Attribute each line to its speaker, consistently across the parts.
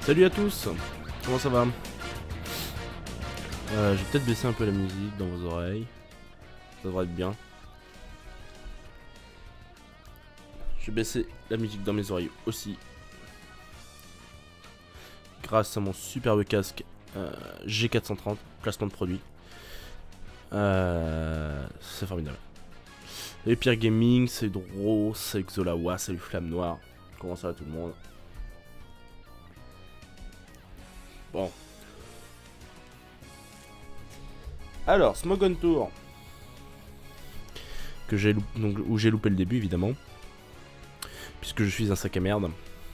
Speaker 1: Salut à tous, comment ça va? Je vais peut-être baisser un peu la musique dans vos oreilles. Ça devrait être bien. Je vais baisser la musique dans mes oreilles aussi. Grâce à mon superbe casque G430, placement de produit. C'est formidable. Et Pierre Gaming, c'est Dro, c'est Xolawa, salut Flamme Noire. Comment ça va tout le monde? Bon. Alors, Smog on Tour. Que j'ai où j'ai loupé le début évidemment. Puisque je suis un sac à merde.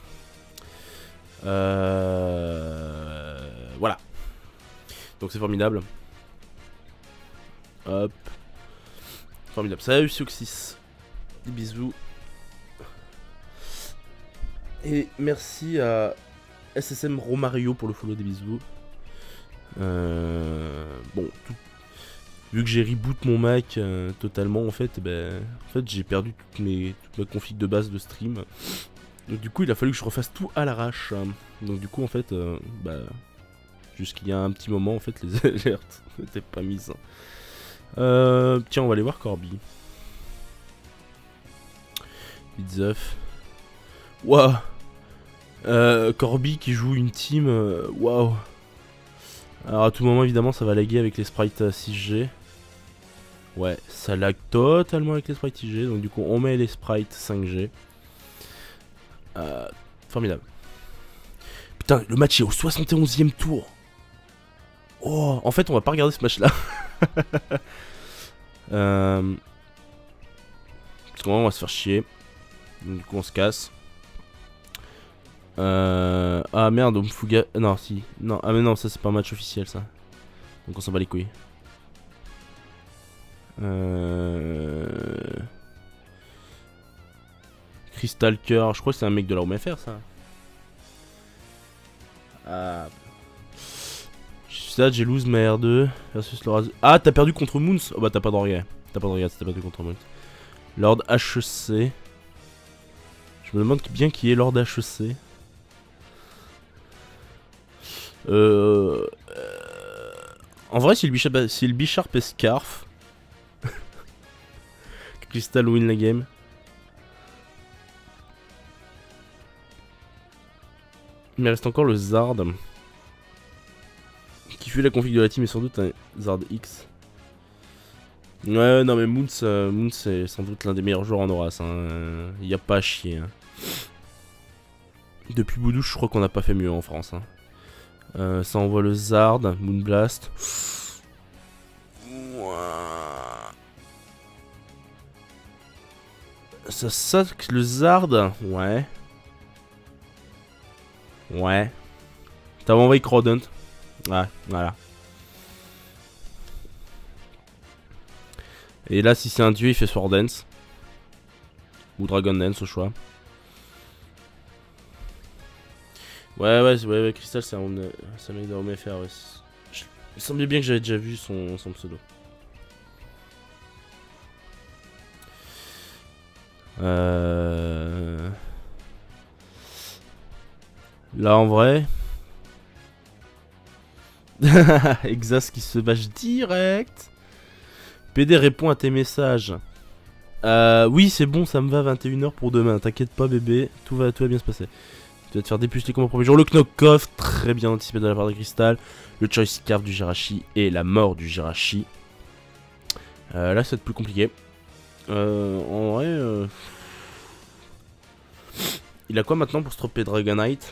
Speaker 1: Voilà. Donc c'est formidable. Hop. Formidable. Salut Suxis. Des bisous. Et merci à SSM Romario pour le follow, des bisous. Bon, vu que j'ai reboot mon Mac totalement en fait j'ai perdu toute ma config de base de stream. Donc du coup il a fallu que je refasse tout à l'arrache. Donc du coup en fait jusqu'il y a un petit moment en fait les alertes n'étaient pas mises. Tiens, on va aller voir Corby. It's Waouh. Corby qui joue une team. Waouh. Alors à tout moment évidemment ça va laguer avec les sprites 6G. Ouais, ça lag totalement avec les sprites 6G. Donc du coup on met les sprites 5G. Formidable. Putain, le match est au 71e tour. Oh, en fait on va pas regarder ce match là. Parce qu'on va se faire chier. Donc du coup on se casse. Ah merde, Omfuga. Non, si. Non, ah mais non, ça c'est pas un match officiel ça. Donc on s'en bat les couilles. Crystalker, je crois que c'est un mec de la OMFR ça. Ah. Ça, j'ai lose ma R2 versus Lord. Ah, t'as perdu contre Moons. Oh bah t'as pas de regret. T'as pas de regret si t'as perdu contre Moons. Lord HEC. Je me demande bien qui est Lord HEC. En vrai, si le Bisharp est Scarf, Crystal win la game. Il me reste encore le Zard. Qui fait la config de la team et sans doute un Zard X. Ouais, non mais Moons c'est sans doute l'un des meilleurs joueurs en Horas. Hein. Y a pas à chier. Hein. Depuis Boudouche, je crois qu'on n'a pas fait mieux en France. Hein. Ça envoie le Zard, Moonblast. Ça sac le Zard. Ouais. Ouais. T'as envoyé Crodent. Ouais, voilà. Et là, si c'est un dieu, il fait Sword Dance. Ou Dragon Dance au choix. Ouais, Crystal, c'est un mec de OMFR. Ouais. Il semblait bien que j'avais déjà vu son pseudo. Là, en vrai. Exas qui se bâche direct. PD répond à tes messages. Oui, c'est bon, ça me va, 21h pour demain. T'inquiète pas, bébé, tout va bien se passer. Tu vas te faire dépuceler comme au premier jour. Le Knock-Off, très bien anticipé de la part de Crystal. Le Choice Scarf du Jirachi et la mort du Jirachi. Là, ça va être plus compliqué. En vrai, il a quoi maintenant pour se stopper Dragonite?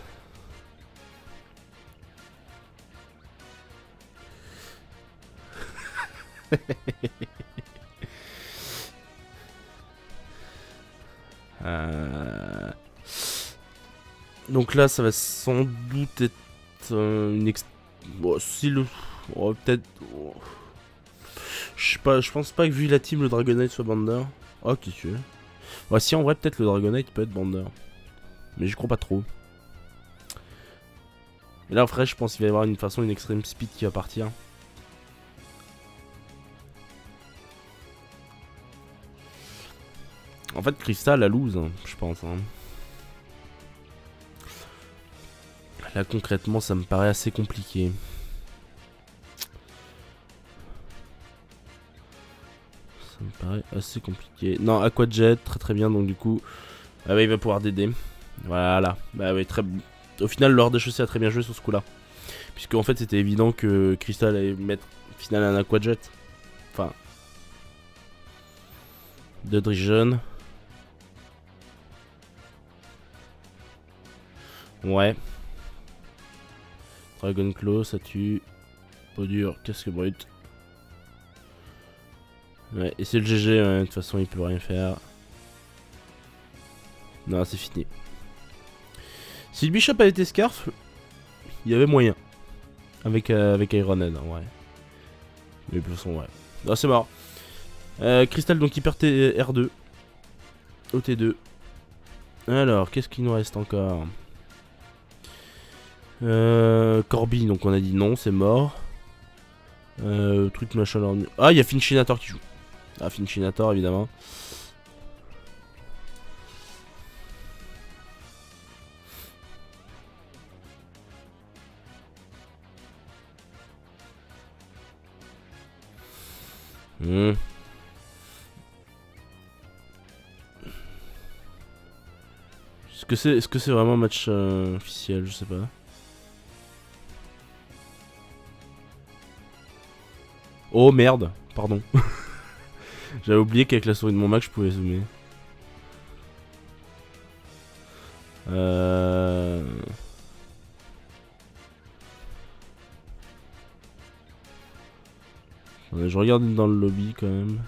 Speaker 1: Donc là, ça va sans doute être une bon, si le... Oh, peut-être... Oh. Je sais pas, je pense pas que vu la team, le Dragonite soit Bander. Oh, qui tu veux. Ouais, si en vrai, peut-être le Dragonite peut être Bander. Mais je crois pas trop. Et là, après, je pense qu'il va y avoir une Extreme Speed qui va partir. En fait, Crystal a lose, hein, je pense. Hein. Là concrètement ça me paraît assez compliqué. Ça me paraît assez compliqué. Non, Aquajet, très très bien, donc du coup... Ah bah il va pouvoir DD. Voilà. Bah oui, très... Au final, Lord des Chaussées a très bien joué sur ce coup-là. Puisque en fait c'était évident que Crystal allait mettre au final un Aquajet. Enfin... De Drijon. Ouais. Dragon Claw, ça tue. Peau dure, casque brut. Ouais, et c'est le GG, ouais, de toute façon il peut rien faire. Non, c'est fini. Si le Bishop avait été Scarf, il y avait moyen. Avec Ironhead, hein, ouais. Mais de toute façon, ouais. Non, c'est mort. Crystal, donc il perd R2. OT2. Alors, qu'est-ce qu'il nous reste encore? Corby, donc on a dit non, c'est mort. Truc machin. Ah, il y a Finchinator qui joue. Ah, Finchinator, évidemment. Est-ce que c'est vraiment un match officiel? Je sais pas. Oh merde, pardon. J'avais oublié qu'avec la souris de mon Mac je pouvais zoomer. Je regarde dans le lobby quand même.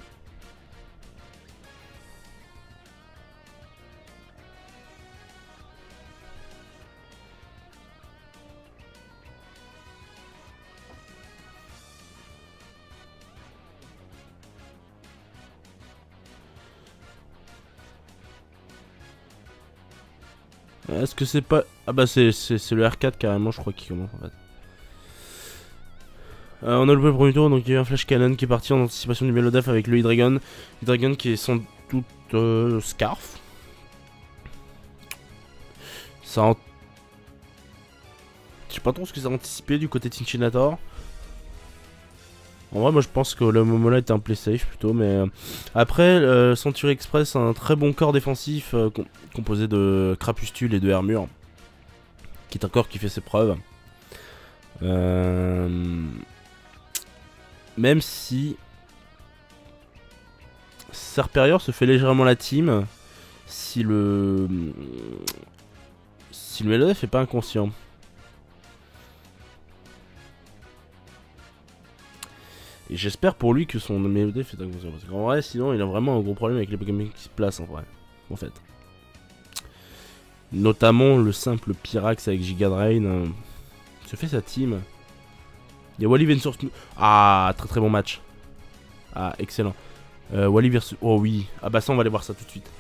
Speaker 1: Est-ce que c'est pas... Ah bah c'est le R4 carrément je crois qui commence en fait. On a loupé le premier tour, donc il y a eu un flash cannon qui est parti en anticipation du Melodef avec le Hydreigon. Hydreigon qui est sans doute Scarf. Ça Je sais pas trop ce que ça a anticipé du côté Tinchinator. En vrai moi je pense que le Momola était un play safe plutôt, mais après Century Express a un très bon corps défensif composé de Crapustule et de Hermure, qui est un corps qui fait ses preuves. Même si Serperior se fait légèrement la team si le Melodef est pas inconscient. Et j'espère pour lui que son Melodef est inconscient. Parce qu'en vrai, sinon, il a vraiment un gros problème avec les Pokémon qui se placent en vrai. En fait. Notamment le simple Pyrax avec Giga Drain. Se fait sa team. Il y a Wally versus... Ah, très très bon match. Ah, excellent. Wally versus... Oh oui. Ah bah ça, on va aller voir ça tout de suite.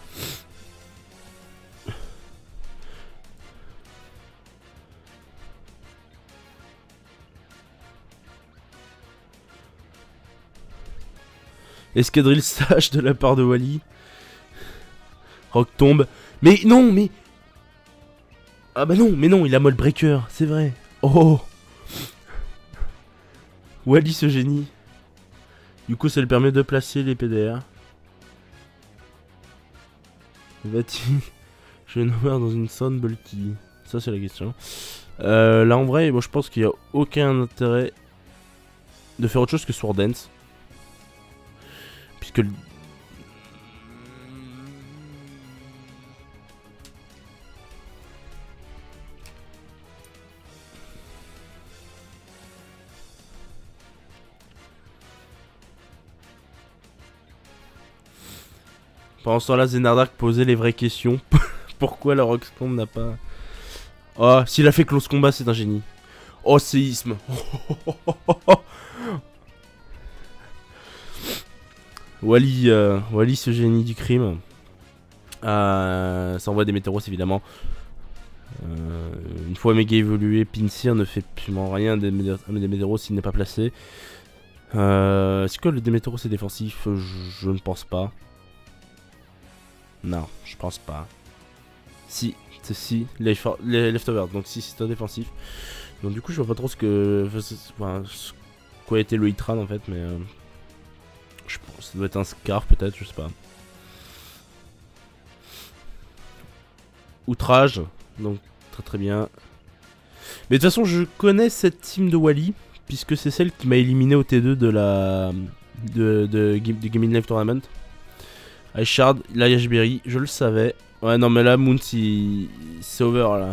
Speaker 1: Escadrille sage de la part de Wally. Rock tombe. Mais non, mais... Ah bah non, mais non, il a Mold Breaker, c'est vrai. Oh. Wally ce génie. Du coup ça lui permet de placer les PDR. Va-t-il je vais nommer dans une zone bulky? Ça c'est la question. Là en vrai, moi je pense qu'il n'y a aucun intérêt de faire autre chose que Sword Dance. Puisque le... Pendant ce temps-là, Zenardark posait les vraies questions. Pourquoi la Rockstorm n'a pas... Oh, s'il a fait close combat, c'est un génie. Oh, séisme. Wally, Wally, ce génie du crime. Ça envoie des météoros, évidemment. Une fois méga évolué, Pinsir ne fait absolument rien des météoros s'il n'est pas placé. Est-ce que le Démétéros est défensif? Je ne pense pas. Non, je pense pas. Si, c'est si, leftover, donc si c'est un défensif. Donc du coup je vois pas trop ce que... Enfin, quoi était le hit run en fait, mais... je pense que ça doit être un scarf peut-être, je sais pas. Outrage, donc très très bien. Mais de toute façon je connais cette team de Wally, puisque c'est celle qui m'a éliminé au T2 de la... du Gaming Live Tournament. Ice Shard, là Yashberry, je le savais. Ouais non mais là Moons c'est over là.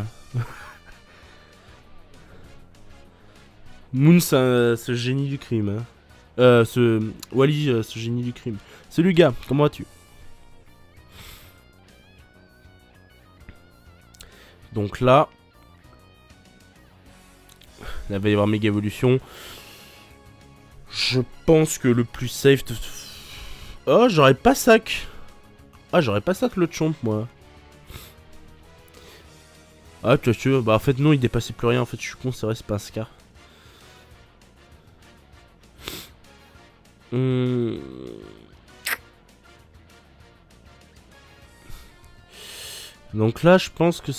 Speaker 1: Moons ce génie du crime. Hein. Wally ce génie du crime. Salut gars, comment vas-tu? Donc là... Là va y avoir méga évolution. Je pense que le plus safe de... Oh j'aurais pas sac. Ah j'aurais pas sac le chomp moi. Ah tu vois, bah en fait non il dépassait plus rien en fait je suis con c'est vrai c'est pas un scar. Donc là je pense que...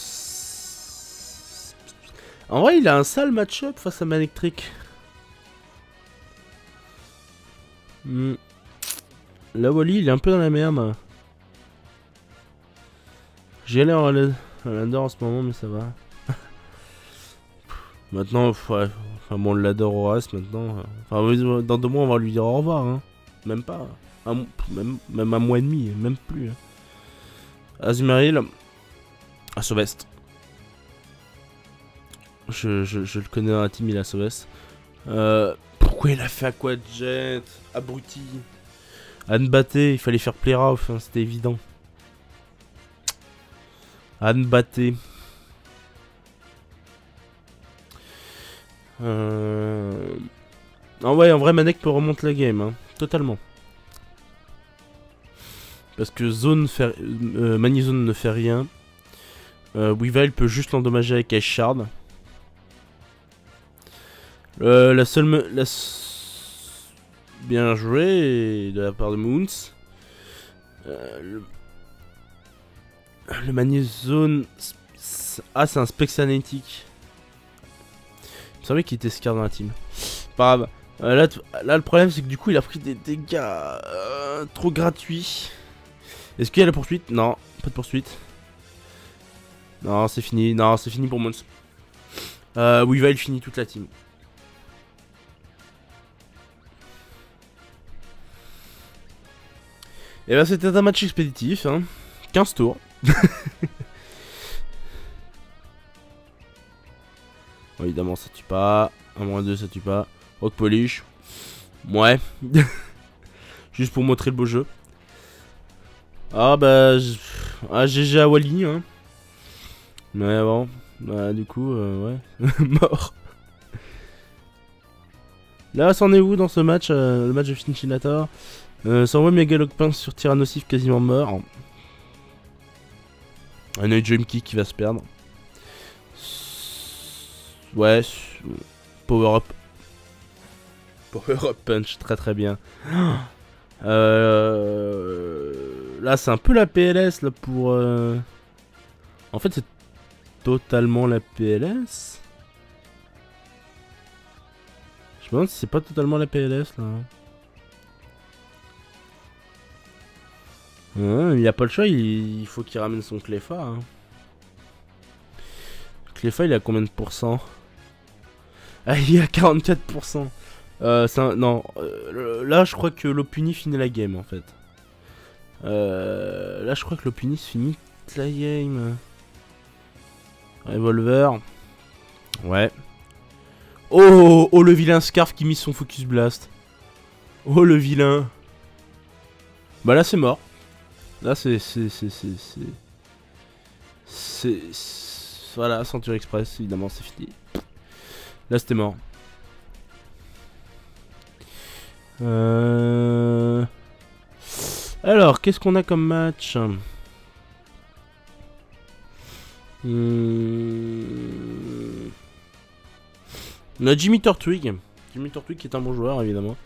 Speaker 1: En vrai il a un sale match-up face à Manectric. Là Wally il est un peu dans la merde. J'ai l'air en ladder en ce moment mais ça va. Maintenant ouais. Enfin bon le ladder au reste maintenant. Enfin dans 2 mois on va lui dire au revoir hein. Même pas. Même un mois et demi, même plus. Hein. Azumarill. À Sauvest. Je le connais dans la team, il a Sauvest. Pourquoi il a fait Aquajet? Abruti. Anne Batté, il fallait faire Playrough, hein, c'était évident. Anne Batté. Ah ouais, en vrai, Manek peut remonter la game, hein, totalement. Parce que Manizone ne fait rien. Weavile peut juste l'endommager avec Ice Shard. Bien joué de la part de Moons. Le Manizone... Ah, c'est un Spexanatic. Il me semblait qu'il était scar dans la team. Pas grave. Là, le problème, c'est que du coup, il a pris des dégâts trop gratuits. Est-ce qu'il y a la poursuite? Non, pas de poursuite. Non, c'est fini. Non, c'est fini pour Mons. Weavile finit toute la team. Et bah, c'était un match expéditif. Hein. 15 tours. Bon, évidemment, ça tue pas. 1-2, ça tue pas. Rock Polish. Ouais. Juste pour montrer le beau jeu. Ah bah... GG à Wally, hein. Mais bon, bah du coup, ouais, mort. Là, c'en est où dans ce match, le match de Cincinnator? Ça envoie Megalocpin sur Tyrannosif quasiment mort. Un œil Jump qui va se perdre. Ouais, Power Up. Power Up Punch, très très bien. Là, c'est un peu la PLS là pour... En fait, c'est totalement la PLS. Je me demande si c'est pas totalement la PLS là. Il n'y a pas le choix, il faut qu'il ramène son Cleffa. Hein. Cleffa, il a combien de pourcents? Ah, il est à 44%. Non, là je crois que l'Opuni finit la game en fait. Là je crois que l'Opuni finit la game. Revolver. Ouais. Oh, oh le vilain Scarf qui mise son Focus Blast. Oh le vilain. Bah là c'est mort. Là c'est... Voilà, Ceinture Express, évidemment c'est fini. Là c'était mort. Alors, qu'est-ce qu'on a comme match? On a Jimmy Tortwig. Jimmy Tortwig qui est un bon joueur, évidemment.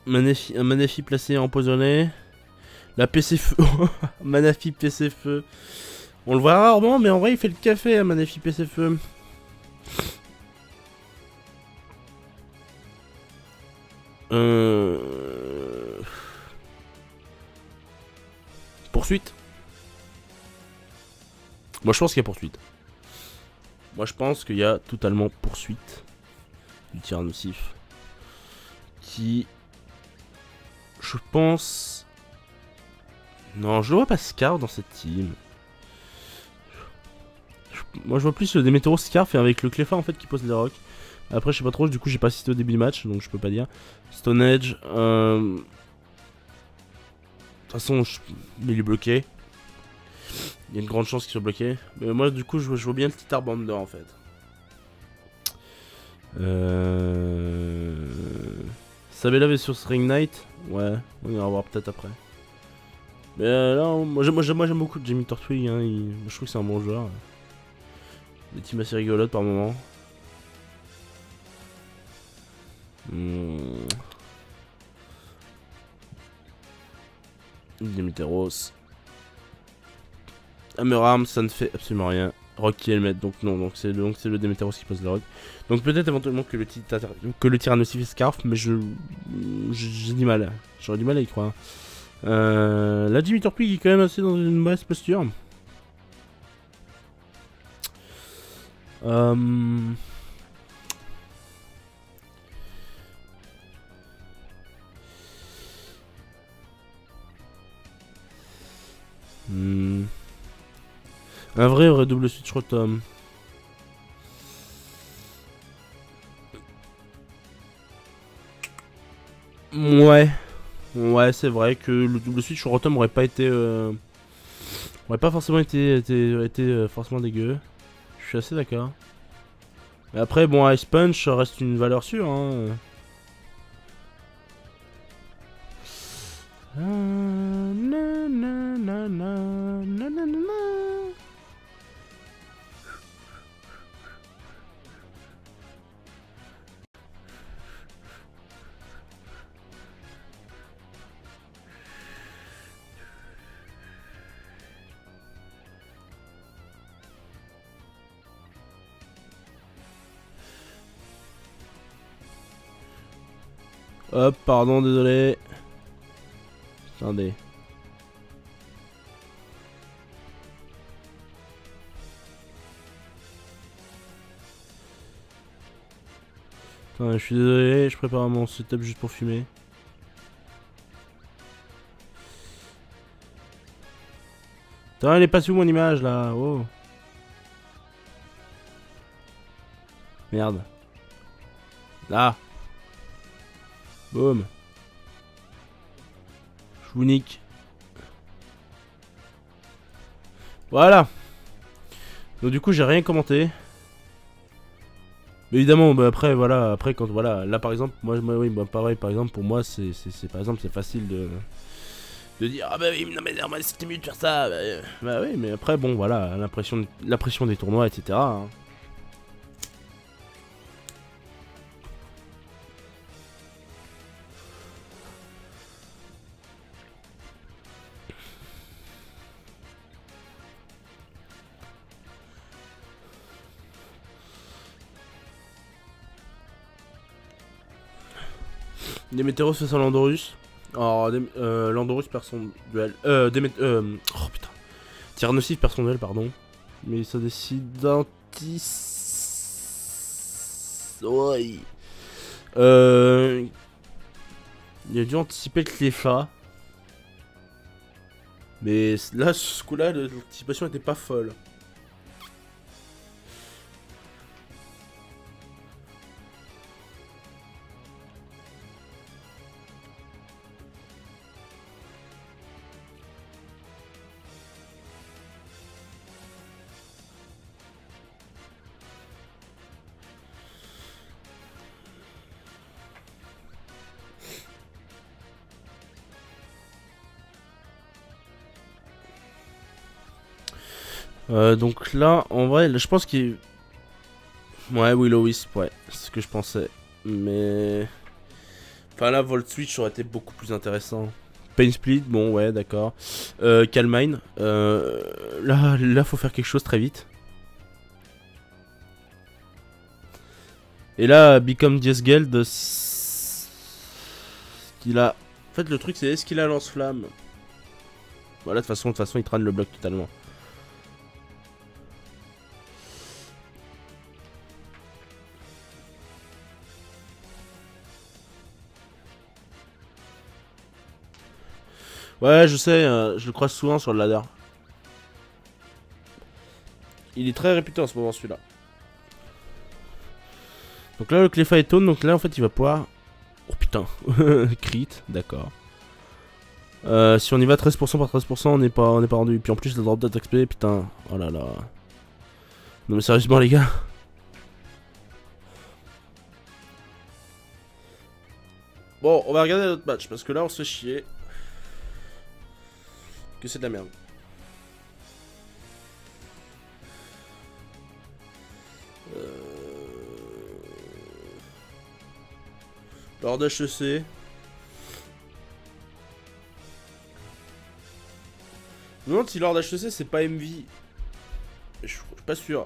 Speaker 1: Un Manafi placé empoisonné. La PC feu. Manafi PC feu. On le voit rarement, mais en vrai, il fait le café, Manafi PC feu. Poursuite. Moi, je pense qu'il y a poursuite. Moi, je pense qu'il y a totalement poursuite du tir nocif. Qui... Je pense... Non, je le vois pas Scarf dans cette team. Moi, je vois plus le Demetero Scarf et avec le Cleffa en fait qui pose les rocks. Après, je sais pas trop, du coup, j'ai pas assisté au début du match, donc je peux pas dire. Stone Edge, de toute façon, il est bloqué. Il y a une grande chance qu'il soit bloqué. Mais moi, du coup, je vois bien le petit Arbender en fait. Sabella vs Ring Knight. Ouais, on ira voir peut-être après. Mais là, moi j'aime beaucoup Jamie Tortwig. Hein, je trouve que c'est un bon joueur. Des teams assez rigolotes par moment. Demeteros. Hammerarm, ça ne fait absolument rien. Rock qui est le maître, donc non, donc c'est le Demeteros qui pose le rock. Donc peut-être éventuellement que le Tyrannosif Scarf, mais j'ai du mal. J'aurais du mal à y croire. La Jimmy Torpig est quand même assez dans une mauvaise posture. Un vrai double switch rotom. Ouais. Ouais, c'est vrai que le double switch rotom aurait pas été... aurait pas forcément été forcément dégueu. Je suis assez d'accord. Mais après, bon, Ice Punch reste une valeur sûre, hein. Hop, pardon, désolé. Attendez. Attends, je suis désolé, je prépare mon setup juste pour fumer. Attends, elle est pas sous mon image là, oh. Merde. Là. Boum. Je vous nique. Voilà. Donc du coup j'ai rien commenté. Mais évidemment, bah, après voilà, après quand voilà, là par exemple, moi oui, bah, pareil, par exemple pour moi c'est par exemple c'est facile de dire ah bah oui non mais c'était mieux de faire ça. Bah oui, mais après bon voilà, la pression des tournois etc. Hein. Demeteros face à Landorus. Alors, Landorus perd son duel. Oh putain. Tyrannosif perd son duel, pardon. Mais ça décide d'anti. Ouais. Il a dû anticiper le Cleffa. Mais là, ce coup-là, l'anticipation était pas folle. Donc là, en vrai, je pense qu'il... Ouais, Will-O-Wisp, ouais, c'est ce que je pensais. Mais... Enfin là, Volt Switch aurait été beaucoup plus intéressant. Pain Split, bon ouais, d'accord. Calm Mind. Là, faut faire quelque chose très vite. Et là, Become Diasgeld, qu'il a... En fait, le truc, c'est est-ce qu'il a lance-flamme? Voilà, de toute façon, il trane le bloc totalement. Ouais, je sais, je le croise souvent sur le ladder. Il est très réputé en ce moment, celui-là. Donc là, le Cleffa est taunt, donc là, en fait, il va pouvoir... Oh putain, crit, d'accord. Si on y va 13% par 13%, on n'est pas rendu. Puis en plus, le drop d'attaque XP, putain, oh là là. Non mais sérieusement, les gars. Bon, on va regarder notre match, parce que là, on se fait chier. Que c'est de la merde. Lord HEC. Je me demande si Lord HEC c'est pas MV. Je suis pas sûr.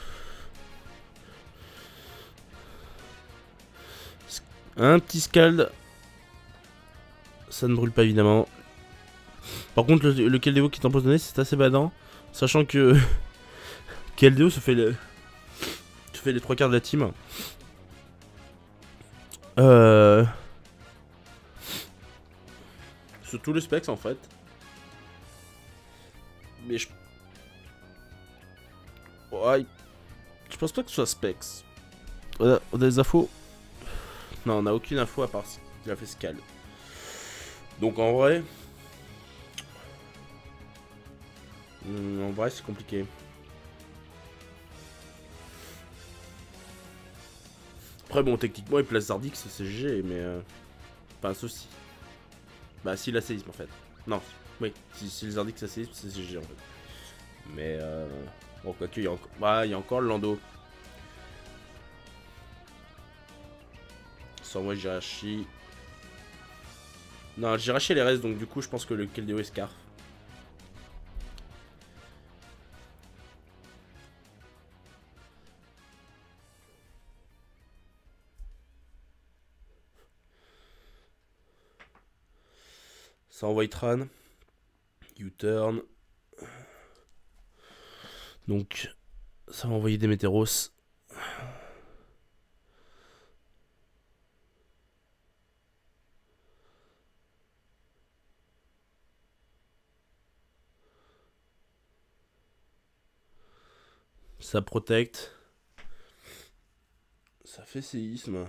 Speaker 1: Un petit scald. Ça ne brûle pas évidemment. Par contre, le Keldeo qui est empoisonné, c'est assez badant. Sachant que Keldeo se fait les 3 quarts de la team. Sur tous les specs en fait. Mais je... Ouais. Je pense pas que ce soit specs. On a des infos? Non, on n'a aucune info à part qu'il a fait scald. Donc en vrai... en vrai c'est compliqué. Après bon techniquement il place Zardix c'est CG mais pas un souci. Bah si la séisme en fait. Non, oui, si le Zardix ça séisme c'est CG en fait. Mais bon quoique il y a encore. Bah il y a encore le Lando. Sans moi Jirachi. Non Jirachi elle reste donc du coup je pense que le Keldeo est Scarf. Ça envoie Tran. U-turn. Donc, ça va envoyer des Météros. Ça protecte. Ça fait séisme.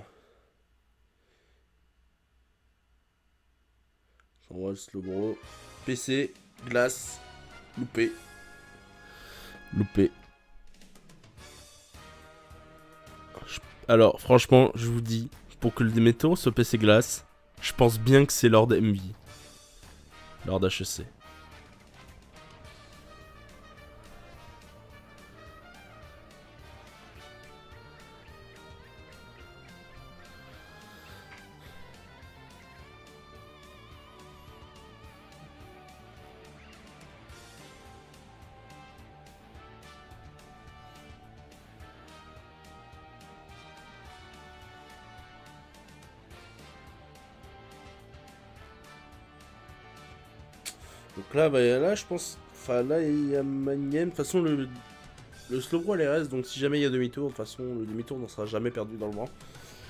Speaker 1: Ça envoie le slow gros. PC, glace, loupé. Loupé. Alors, franchement, je vous dis, pour que le Météo soit PC glace, je pense bien que c'est Lord MV. Lord HEC. Donc là, bah, là, je pense... Enfin, là, il y a Magnen. De toute façon, le slow elle reste. Donc si jamais il y a demi-tour, de toute façon, le demi-tour n'en sera jamais perdu dans le vent.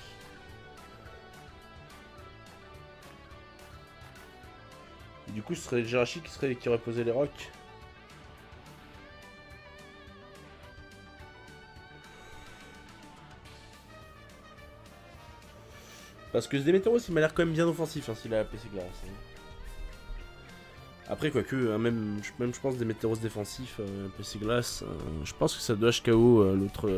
Speaker 1: Et du coup, ce serait Jirachi qui aurait posé les rocks. Parce que ce Demeteros, il m'a l'air quand même bien offensif, hein, s'il a la PC glace. Hein. Après, quoique, hein, même je pense des Météros défensifs, PC glace, je pense que ça doit HKO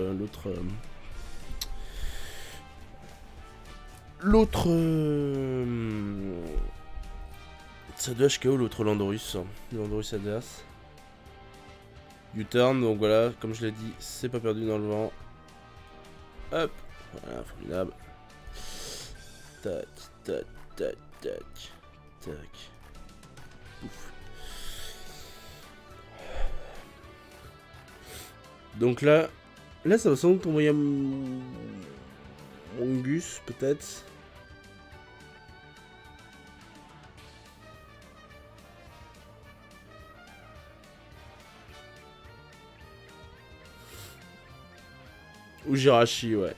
Speaker 1: ça doit HKO l'autre Landorus. Landorus Adas. U-turn, donc voilà, comme je l'ai dit, c'est pas perdu dans le vent. Hop, voilà, formidable. Tac, tac, tac, tac, tac. Ouf. Donc là ça va sans doute envoyer mon Gus peut-être. Ou Jirachi, ouais.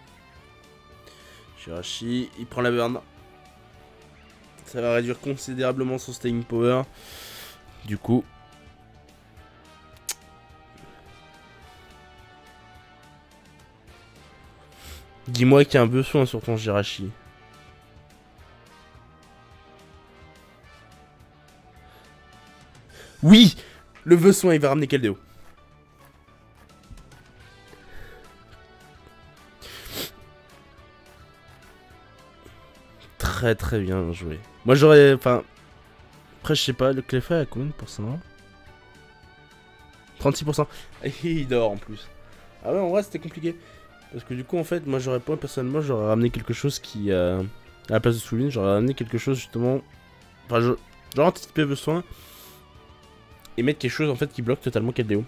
Speaker 1: Jirachi, il prend la burn. Ça va réduire considérablement son staying power. Du coup. Dis-moi qu'il y a un besoin sur ton Jirachi. Oui! Le besoin, il va ramener Keldeo. Très très bien joué. Moi j'aurais... Enfin... Après je sais pas, le Cleffa a combien de pourcents? 36%. Et il dort en plus. Ah ouais, en vrai c'était compliqué. Parce que du coup en fait, moi j'aurais pas, personnellement, j'aurais ramené quelque chose qui... à la place de Soulin, j'aurais ramené quelque chose justement... Enfin, j'aurais anticipé besoin. Et mettre quelque chose en fait qui bloque totalement Keldeo.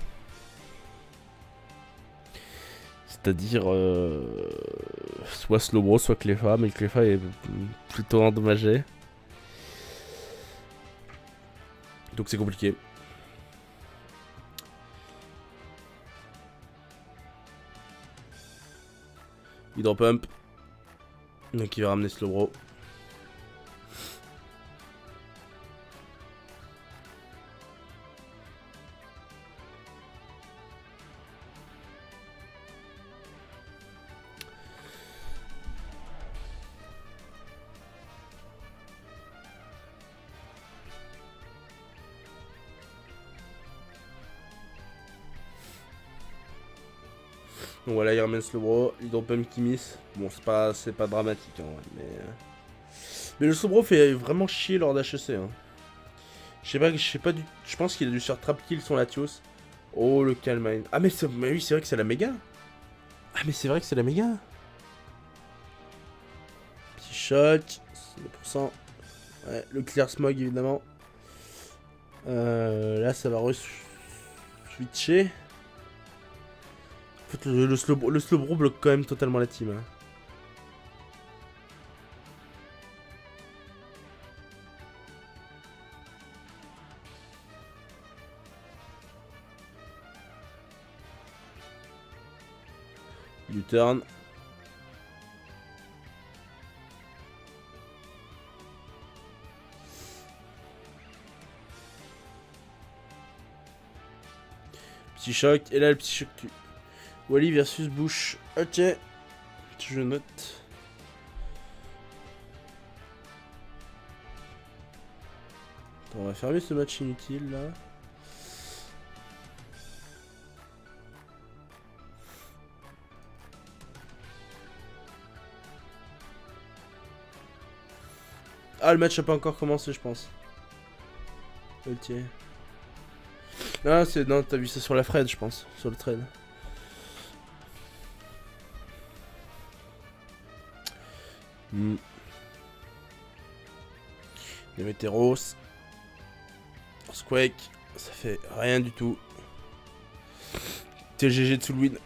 Speaker 1: C'est-à-dire... soit Slowbro, soit Cleffa, mais Cleffa est plutôt endommagé. Donc c'est compliqué. Hydropump. Donc il va ramener Slowbro. Donc voilà, il ramène Slowbro, Hydropump qui miss. Bon, c'est pas dramatique, hein, mais le Slowbro fait vraiment chier lors d'HEC. Hein. Je sais pas je pense qu'il a dû se faire trap kill son Latios. Oh, le Calmine. Ah, mais oui, c'est vrai que c'est la méga. Ah, mais c'est vrai que c'est la méga. Petit choc, 2%. Ouais, le Clear Smog, évidemment. Là, ça va re-switcher. En fait, le Slowbro bloque quand même totalement la team. Hein. U-turn. Petit choc. Et là, le petit choc. Wally versus Bush. Ok. Je note. Attends, on va fermer ce match inutile là. Ah, le match a pas encore commencé, je pense. Ok. Non, t'as vu ça sur la Fred, je pense. Sur le trade. Les Météros. Squake. Ça fait rien du tout. TGG de Soulwin.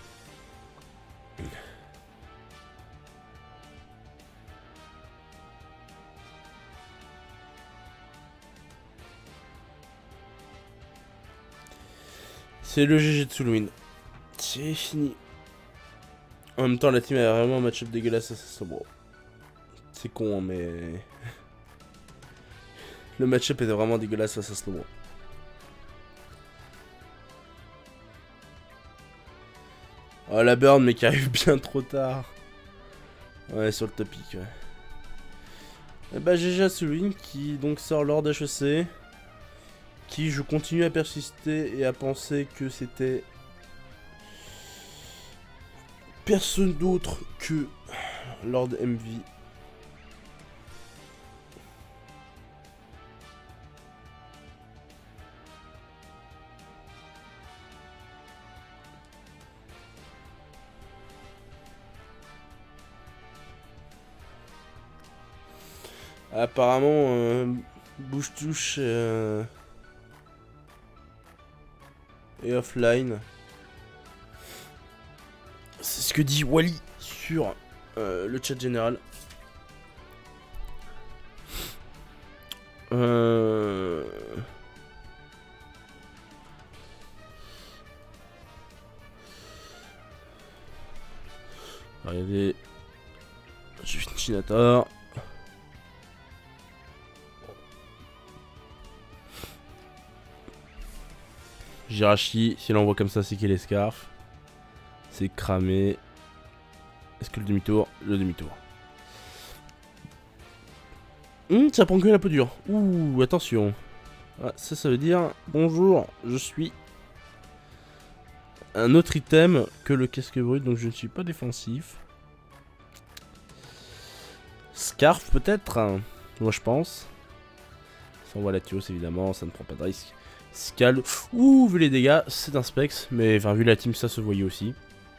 Speaker 1: C'est le GG de Soulwin. C'est fini. En même temps, la team a vraiment un match-up dégueulasse à Slowbro. C'est con, mais... Le match-up était vraiment dégueulasse face à Slowbro. Oh, la burn, mais qui arrive bien trop tard. Ouais, sur le topic, ouais. Et bah, GG à Soulwin qui donc sort lors d'HEC. Qui, je continue à persister et à penser que c'était personne d'autre que Lord MV. Apparemment, bouche-touche et offline. C'est ce que dit Wally sur le chat général. Regardez. J'ai fait une Chinator. Jirachi, si l'on voit comme ça, c'est qu'il est scarf. C'est cramé. Est-ce que le demi-tour? Le demi-tour. Ça prend que la peau dure. Ouh, attention. Ah, ça veut dire bonjour, je suis un autre item que le casque brut, donc je ne suis pas défensif. Scarf peut-être, moi je pense. Ça envoie la Latios évidemment, ça ne prend pas de risque. Scald, ouh, vu les dégâts, c'est un Specs, mais enfin vu la team ça se voyait aussi.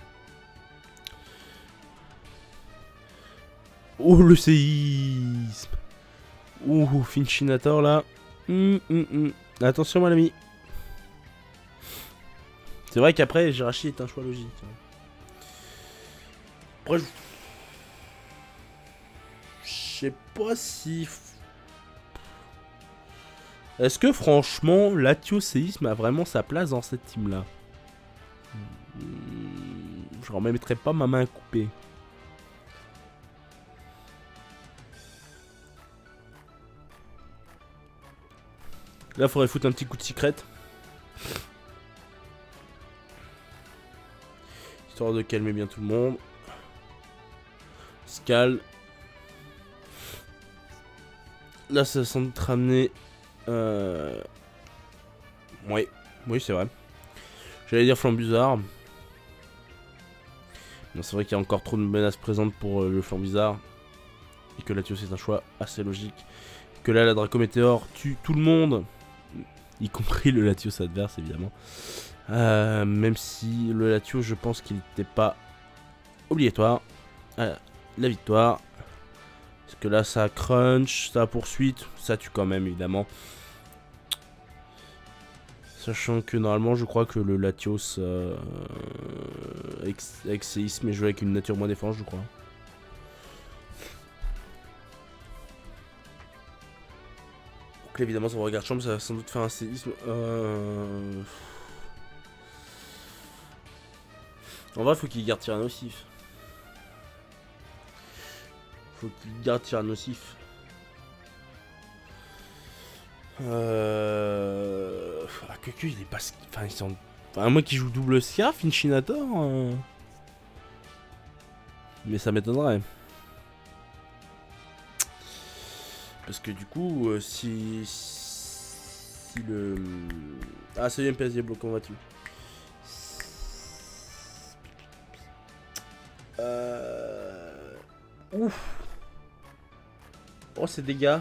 Speaker 1: Oh le séisme. Ouh, Finchinator là. Attention mon ami. C'est vrai qu'après Jirachi est un choix logique. Après je sais pas si... Est-ce que franchement Latios Séisme a vraiment sa place dans cette team là? Je ne remettrai pas ma main coupée. Là faudrait foutre un petit coup de secret. Histoire de calmer bien tout le monde. Scal. Là ça semble être ramené. Oui, c'est vrai. J'allais dire Flambuzard. Non, c'est vrai qu'il y a encore trop de menaces présentes pour le Flambuzard. Et que Latios c'est un choix assez logique. Que là la Dracométéore tue tout le monde. Y compris le Latios adverse évidemment. Même si le Latios je pense qu'il n'était pas obligatoire. La victoire. Parce que là ça crunch, ça poursuite, ça tue quand même évidemment. Sachant que normalement je crois que le Latios avec séisme est joué avec une nature moins défense je crois. Donc là, évidemment son regard chambre ça va sans doute faire un séisme. En vrai faut qu'il garde tir nocif. Faut qu'il garde tir nocif. Que il est pas... Enfin, ils sont... Enfin, moi qui joue double scarf, Inchinator... Mais ça m'étonnerait. Parce que du coup, si le... Ah, c'est un PS Diablo, comment vas-tu? Ouf. Oh, ces dégâts.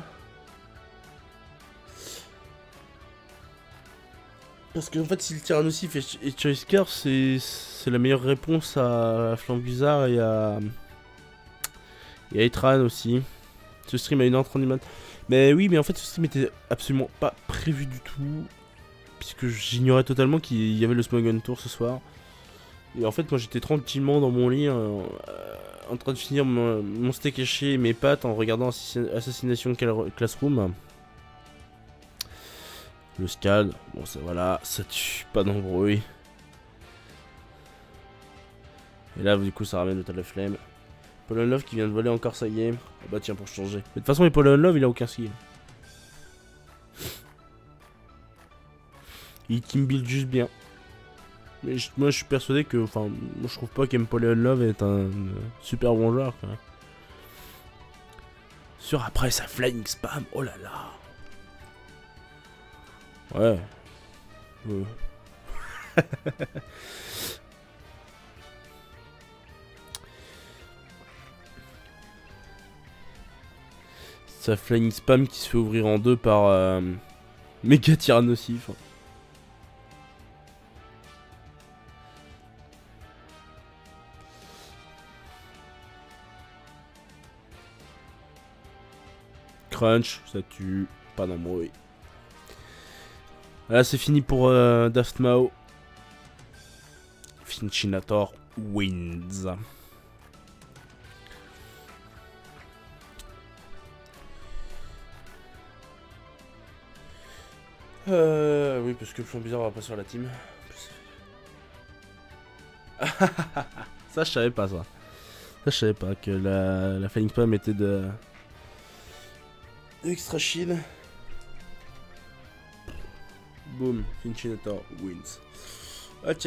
Speaker 1: Parce qu'en fait, si le Tyrannosif et Choice-Scarf, c'est la meilleure réponse à Flambuzard et à Eitran aussi. Ce stream a 1h30 du mat. Mais oui, mais en fait, ce stream était absolument pas prévu du tout. Puisque j'ignorais totalement qu'il y avait le Smogon Tour ce soir. Et en fait, moi j'étais tranquillement dans mon lit en train de finir mon steak haché et mes pâtes en regardant Assassination Classroom. Le Scald, bon ça voilà, ça tue pas d'embrouille. Et là du coup ça ramène le Total of Flame. Pollen Love qui vient de voler encore sa game. Ah bah tiens pour changer. Mais de toute façon les Pollen Love il a aucun skill. Il team build juste bien. Mais moi je suis persuadé que, enfin, moi je trouve pas qu'Empollen Love est un super bon joueur quoi. Sur après sa flying spam, oh là là. Ouais. Sa flying spam qui se fait ouvrir en deux par méga Tyrannosif. Crunch, ça tue. Pas d'embrouille. Là, c'est fini pour Daft Mao. Finchinator wins. Oui, parce que le plan bizarre va pas sur la team. Ça, je savais pas ça. Ça, je savais pas que la Flying Spam était de Extra Shield. Boom, Finchinator wins. Ok.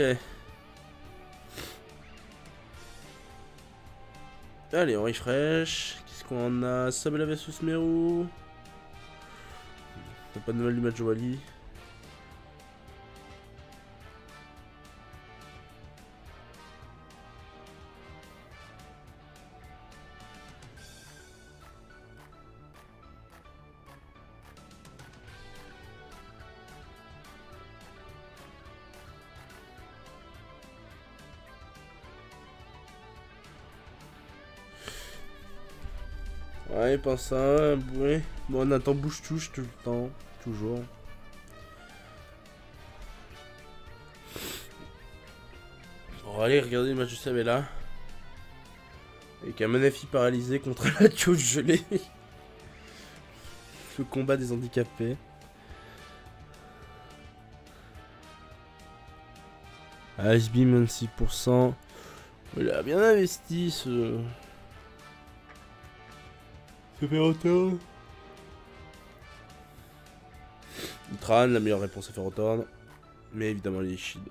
Speaker 1: Allez, on refresh. Qu'est-ce qu'on a? Sabella vs Meru. T'as pas de nouvelles du match Wally. Ouais, pense ça, ouais. Bon, on attend bouche-touche tout le temps, toujours. On va aller regarder le match de Sabella. Avec un Manafi paralysé contre la Tio gelée. Le combat des handicapés. Ice Beam 26%. Il a bien investi ce Ferrothorn. Tran, la meilleure réponse à Ferrothorn. Mais évidemment les shields.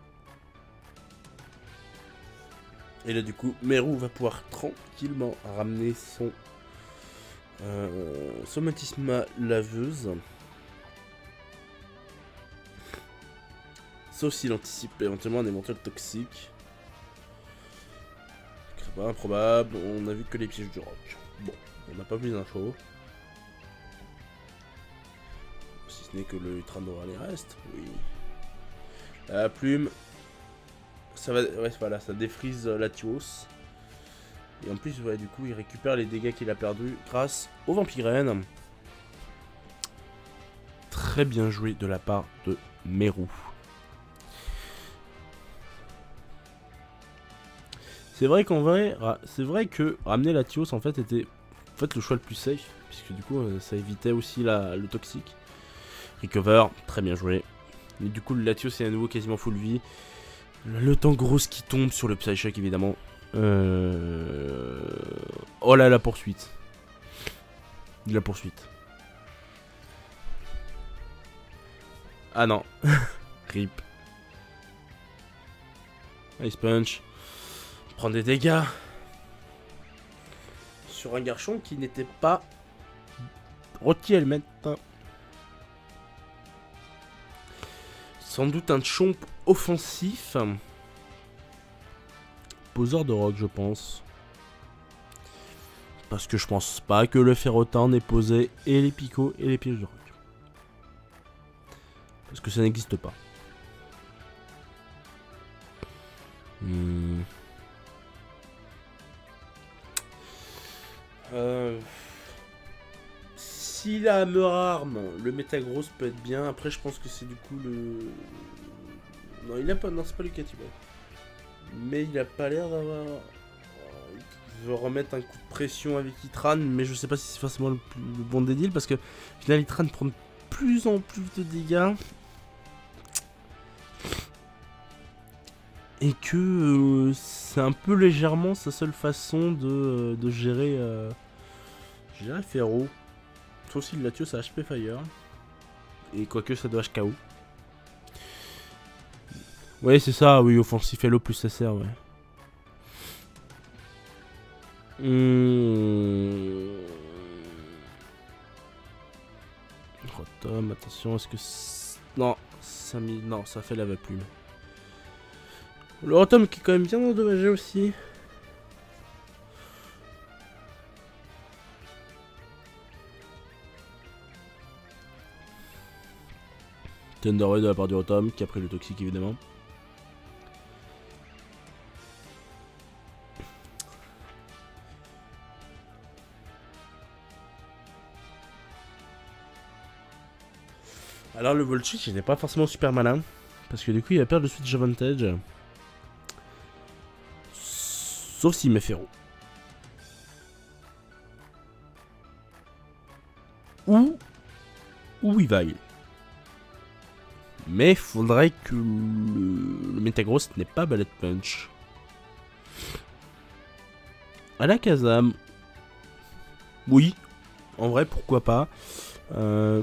Speaker 1: Et là du coup, Meru va pouvoir tranquillement ramener son Somatisma laveuse. Sauf s'il anticipe éventuellement un éventuel toxique. C'est pas improbable, on a vu que les pièges du roc. Bon, on n'a pas plus d'infos. Si ce n'est que le Utran les restes, oui. La plume. Ça va, ouais, voilà, ça défrise Latios. Et en plus, ouais, du coup, il récupère les dégâts qu'il a perdus grâce au Vampirène. Très bien joué de la part de Meru. C'est vrai qu'en vrai, c'est vrai que ramener Latios en fait était le choix le plus safe, puisque du coup, ça évitait aussi le toxique. Recover, très bien joué. Et du coup, le Latios est à nouveau quasiment full vie. Le temps grosse qui tombe sur le Psyshock évidemment. Oh là, la poursuite. La poursuite. Ah non. Rip. Ice Punch. Prend des dégâts. Sur un garçon qui n'était pas rôti helmet. Sans doute un chomp offensif. Poseur de rock, je pense. Parce que je pense pas que le Ferrothorn ait posé et les picots et les pièges de rock. Parce que ça n'existe pas. Si la Hammer Arm, le Metagross peut être bien. Après, je pense que c'est du coup le. Non, il a pas. Non, c'est pas le Catibot. Mais il a pas l'air d'avoir. Il veut remettre un coup de pression avec Itran, mais je sais pas si c'est forcément le bon des deals parce que au final, Itran prend de plus en plus de dégâts. Et que c'est un peu légèrement sa seule façon de gérer, Ferro. Sauf si le Latios a HP Fire. Et quoique ça doit HKO. Ouais, c'est ça, oui, offensif Hello plus SR, ouais. Rotom, attention, est-ce que... Non, ça, non, ça fait la plume. Le Rotom qui est quand même bien endommagé aussi. Thunderwave de la part du Rotom qui a pris le toxique évidemment. Alors le Volt Switch il n'est pas forcément super malin. Parce que du coup il va perdre le Switch Advantage. Sauf s'il met Ferro. Ou Weavile. Mais faudrait que le Metagross n'ait pas Bullet Punch. À la Kazam. Oui. En vrai, pourquoi pas. Que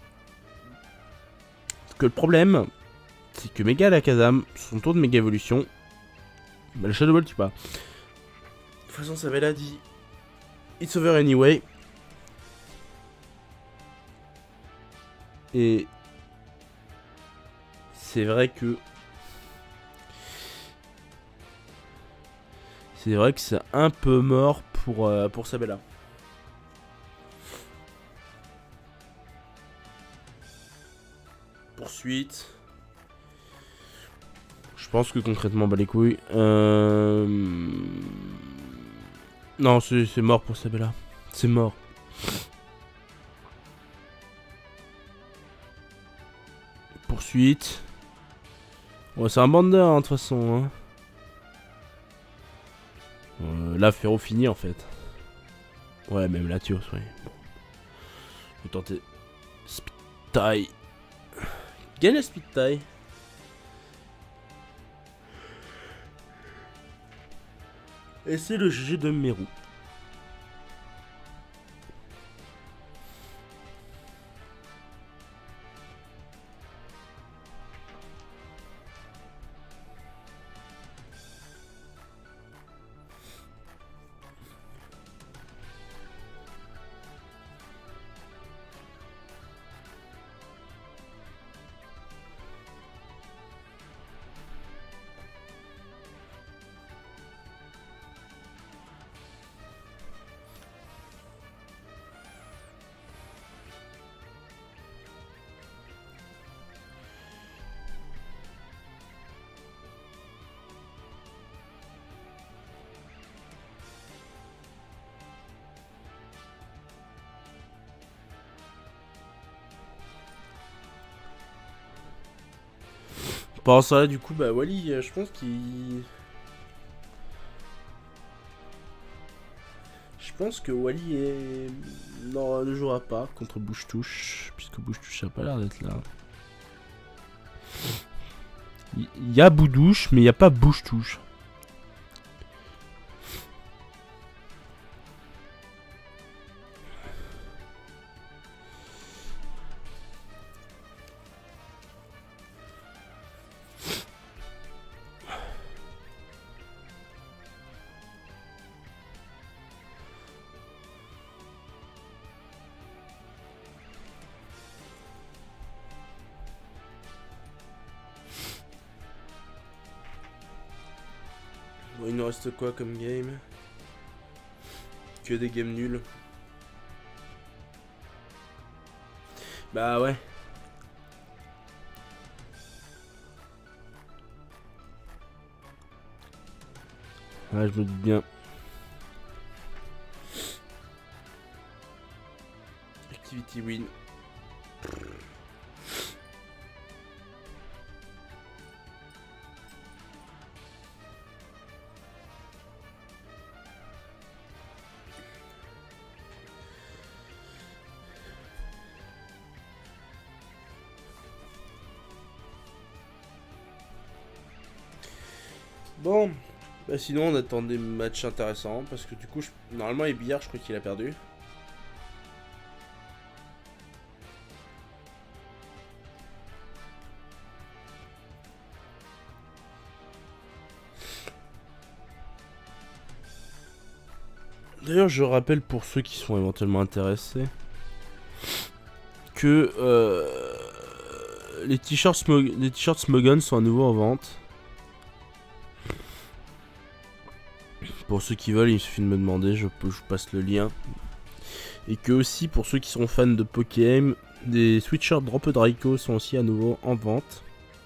Speaker 1: le problème, c'est que Mega Alakazam, son tour de Mega Evolution, bah, le Shadow Ball tue pas. De toute façon, ça avait dit. It's over anyway. Et c'est vrai que c'est un peu mort pour Sabella. Poursuite. Je pense que concrètement, bah les couilles. Non, c'est mort pour Sabella. C'est mort. Poursuite. Ouais, c'est un bander, hein, de toute façon. Hein. Là, Ferro fini en fait. Ouais, même Latios, ouais. Bon. Je vais tenter. Speed tie. Gagne la Speed tie. Et c'est le GG de Meru. Par ça, du coup, bah Wally, je pense qu'il... Je pense que Wally est... Non, ne jouera pas contre Bouche-Touche, puisque Bouche-Touche a pas l'air d'être là. Il y a Boudouche, mais il n'y a pas Bouche-Touche. Bon, il nous reste quoi comme game? Que des games nuls. Bah ouais. Ouais, je me doute bien. Activity win. Bon, bah sinon on attend des matchs intéressants parce que du coup, normalement les billards, je crois qu'il a perdu. D'ailleurs, je rappelle pour ceux qui sont éventuellement intéressés que les t-shirts Smogon sont à nouveau en vente. Pour ceux qui veulent, il suffit de me demander, je vous passe le lien. Et que aussi, pour ceux qui sont fans de Pokémon, des sweatshirts Drop Draco sont aussi à nouveau en vente.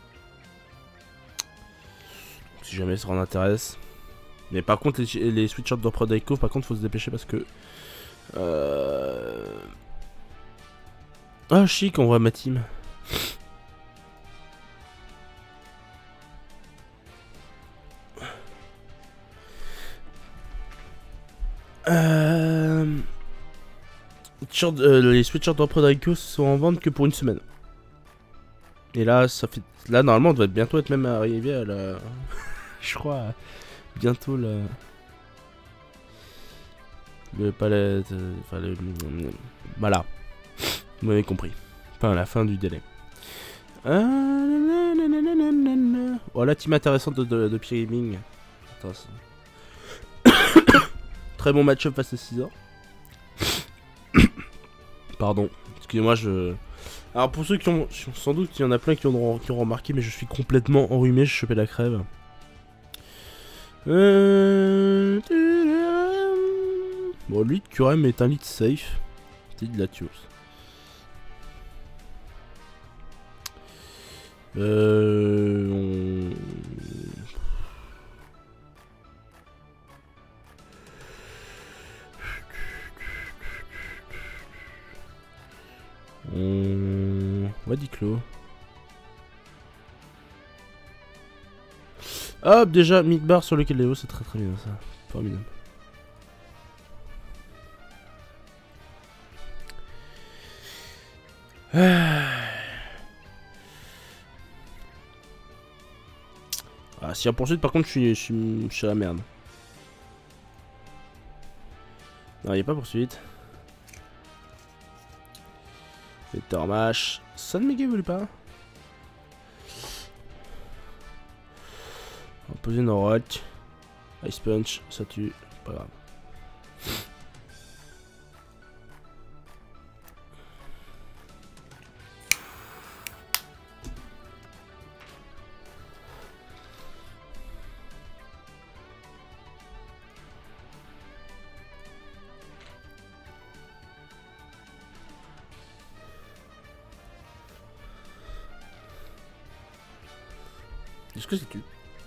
Speaker 1: Si jamais ça en intéresse. Mais par contre, les sweatshirts Drop Draco, par contre, faut se dépêcher parce que... Ah, chic, on voit ma team. Les sweatshirts de Rodrigo sont en vente que pour une semaine. Et là, ça fait. Là, normalement, on devrait bientôt être même arrivé à la. Je crois. Bientôt la. Le palais. Enfin, le. Voilà. Vous m'avez compris. Enfin, la fin du délai. Oh, la team intéressante de Pierre Gaming. Intéressant. Très bon match-up face à 6 ans. Pardon. Excusez-moi, je. Alors, pour ceux qui ont. Sans doute, il y en a plein qui auront remarqué, mais je suis complètement enrhumé, je chopais la crève. Bon, lui, Curem est un lead safe. C'est de la tueuse. Ouais, Diclo. Hop, déjà, mid-bar sur lequel Léo, c'est très très bien ça. Formidable. Ah, si y a poursuite, par contre, je suis à la merde. Non, y'a pas poursuite. Tormash. San Miguel voulait pas. On va poser une rock. Ice Punch, ça tue. Pas grave. Est-ce que c'est tu?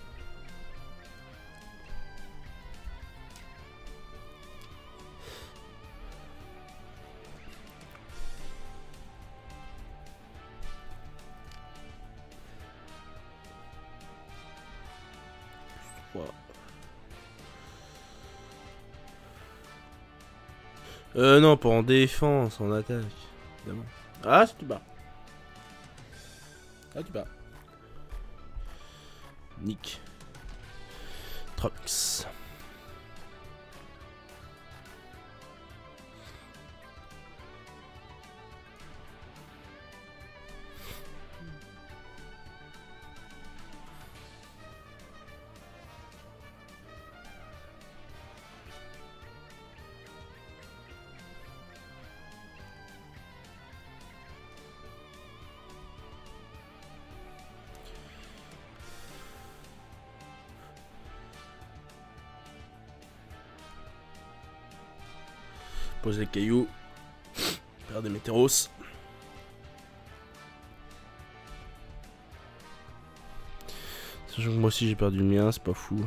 Speaker 1: Non, pas en défense, en attaque. Évidemment. Ah, c'est tu bats. Ah, tu bats. Nick. Trox. Pose les cailloux. Faire des météros. Sachant que moi aussi j'ai perdu le mien, c'est pas fou.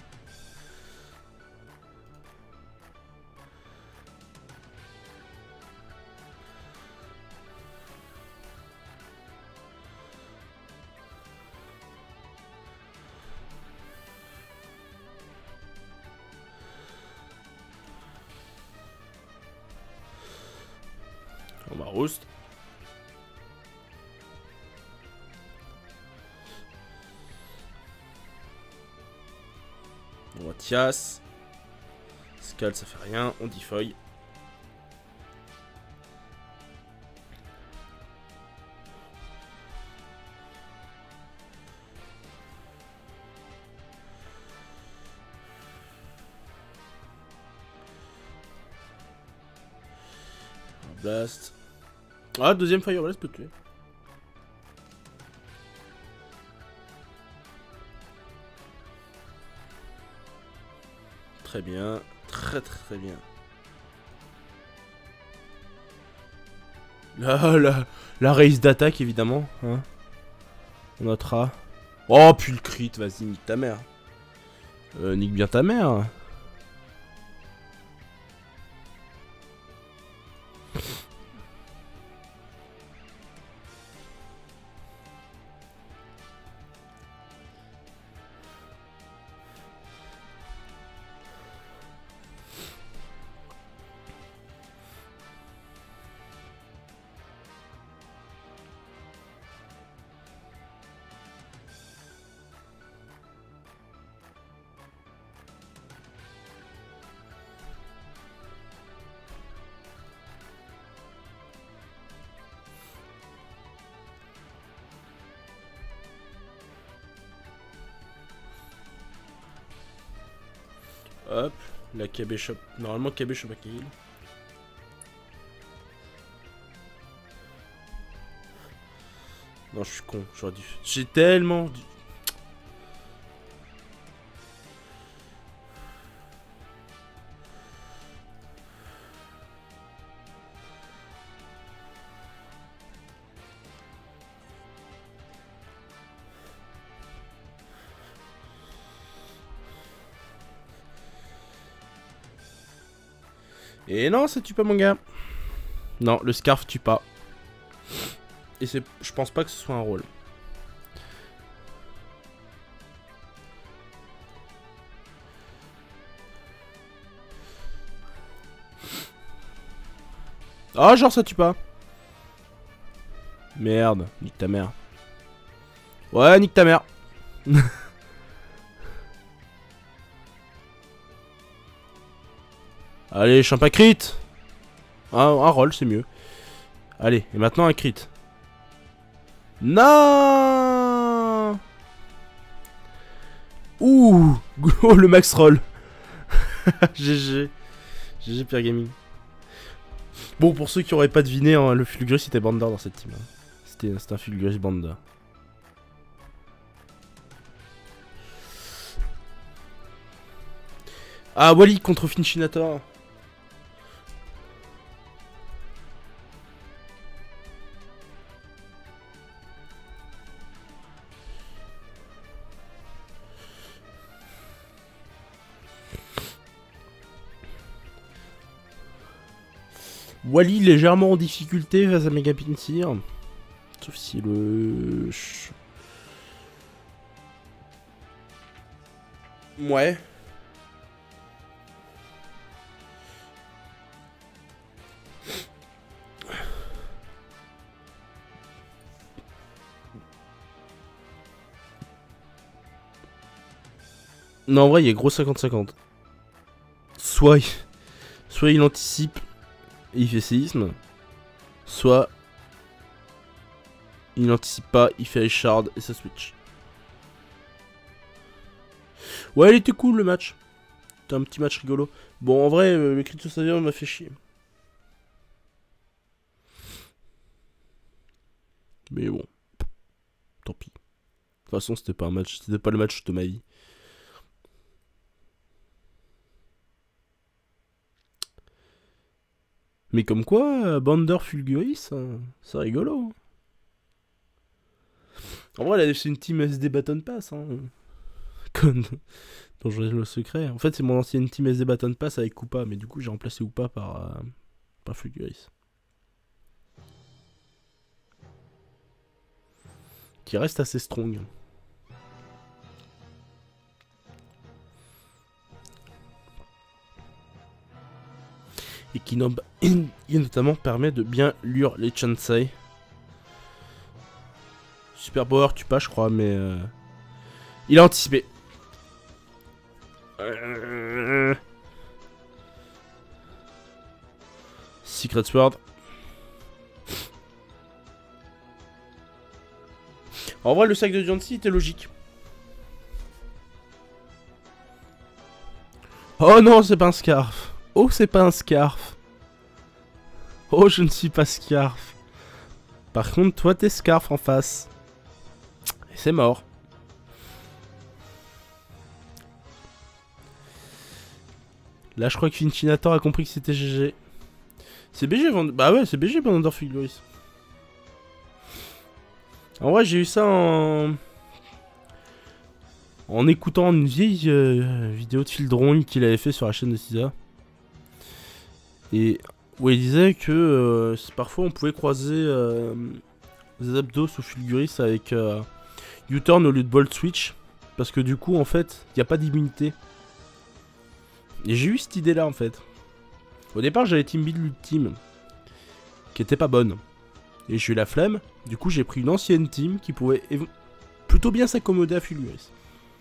Speaker 1: On va roast. On va Tias. Scald ça fait rien, on dit feuille. Blast. Ah, deuxième Fire Blast peut tuer. Très bien. Très très bien. La raise d'attaque évidemment. Hein. On notera. Oh, puis le crit, vas-y, nique ta mère. Nique bien ta mère. Hop, la KB Shop. Normalement, KB Shop à kill. Non, je suis con, j'aurais dû. J'ai tellement. Et non, ça tue pas mon gars. Non, le scarf tue pas. Et c'est, je pense pas que ce soit un rôle. Ah, genre ça tue pas. Merde, nique ta mère. Ouais, nique ta mère. Allez, champ à crit. Un roll, c'est mieux. Allez, et maintenant un crit. Non. Ouh. Oh, le max roll. GG. GG Pierre Gaming. Bon, pour ceux qui auraient pas deviné, hein, le Fulguris c'était Banda dans cette team. Hein. C'était un Fulguris Banda. Ah, Wally contre Finchinator. Wally légèrement en difficulté face à Mega Pinsir. Sauf si le... Ouais. Non, en vrai, il y a gros 50-50. Soit il anticipe et il fait séisme. Soit il n'anticipe pas, il fait Richard et ça switch. Ouais, il était cool le match. C'était un petit match rigolo. Bon, en vrai, le crit de Savia m'a fait chier. Mais bon, tant pis. De toute façon, c'était pas un match, c'était pas le match de ma vie. Mais comme quoi, Bander Fulguris, c'est rigolo. En vrai, c'est une team SD Baton Pass. Hein. Comme dont je le secret. En fait, c'est mon ancienne team SD Baton Pass avec Koopa, mais du coup, j'ai remplacé Koopa par Fulguris. Qui reste assez strong. Et qui notamment permet de bien lure les Chansei. Super Power tue pas je crois mais il a anticipé. Secret Sword. En vrai le sac de Jancy était logique. Oh non c'est pas un scarf. Oh, c'est pas un scarf. Oh, je ne suis pas scarf. Par contre, toi, t'es scarf en face. Et c'est mort. Là, je crois que Finchinator a compris que c'était GG. C'est BG, bah ouais, c'est BG Bander Fulguris. En vrai, j'ai eu ça en écoutant une vieille vidéo de Fieldron qu'il avait fait sur la chaîne de Cisa. Et où il disait que parfois on pouvait croiser des abdos ou Fulguris avec U-turn au lieu de Bolt Switch. Parce que du coup, en fait, il n'y a pas d'immunité. Et j'ai eu cette idée là en fait. Au départ, j'avais team build l'ultime qui était pas bonne. Et j'ai eu la flemme. Du coup, j'ai pris une ancienne team qui pouvait plutôt bien s'accommoder à Fulguris.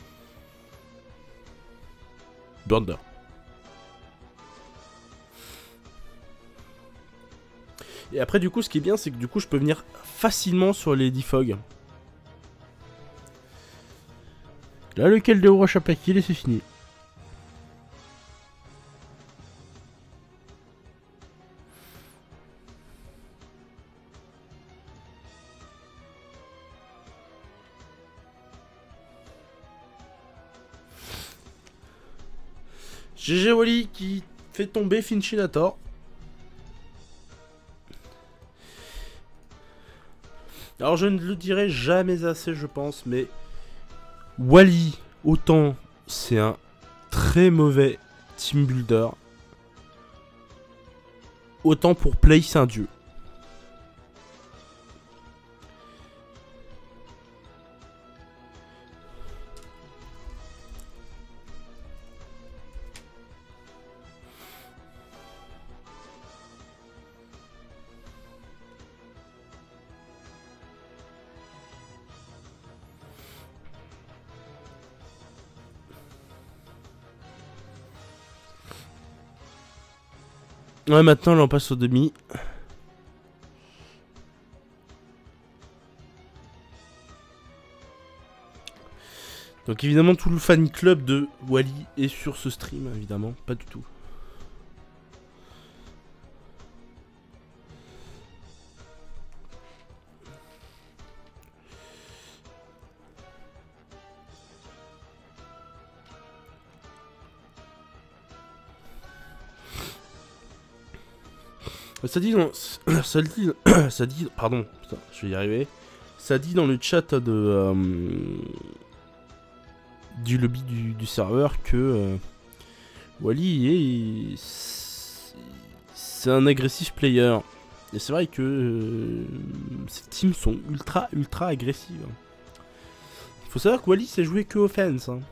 Speaker 1: Bander. Et après du coup ce qui est bien c'est que du coup je peux venir facilement sur les defog. Là lequel de Rush a pas kill et c'est fini. GG Wally qui fait tomber Finchinator. Alors je ne le dirai jamais assez je pense, mais Wally, autant c'est un très mauvais team builder, autant pour play c'est un dieu. Ouais, maintenant là on passe au demi. Donc évidemment tout le fan club de Wally est sur ce stream, évidemment, pas du tout. Ça dit dans... ça dit... Pardon, putain, je vais y arriver. Ça dit dans le chat de... du lobby du serveur que... Wally est... C'est un agressif player. Et c'est vrai que... ces teams sont ultra agressives. Faut savoir que Wally sait jouer que offense. Hein.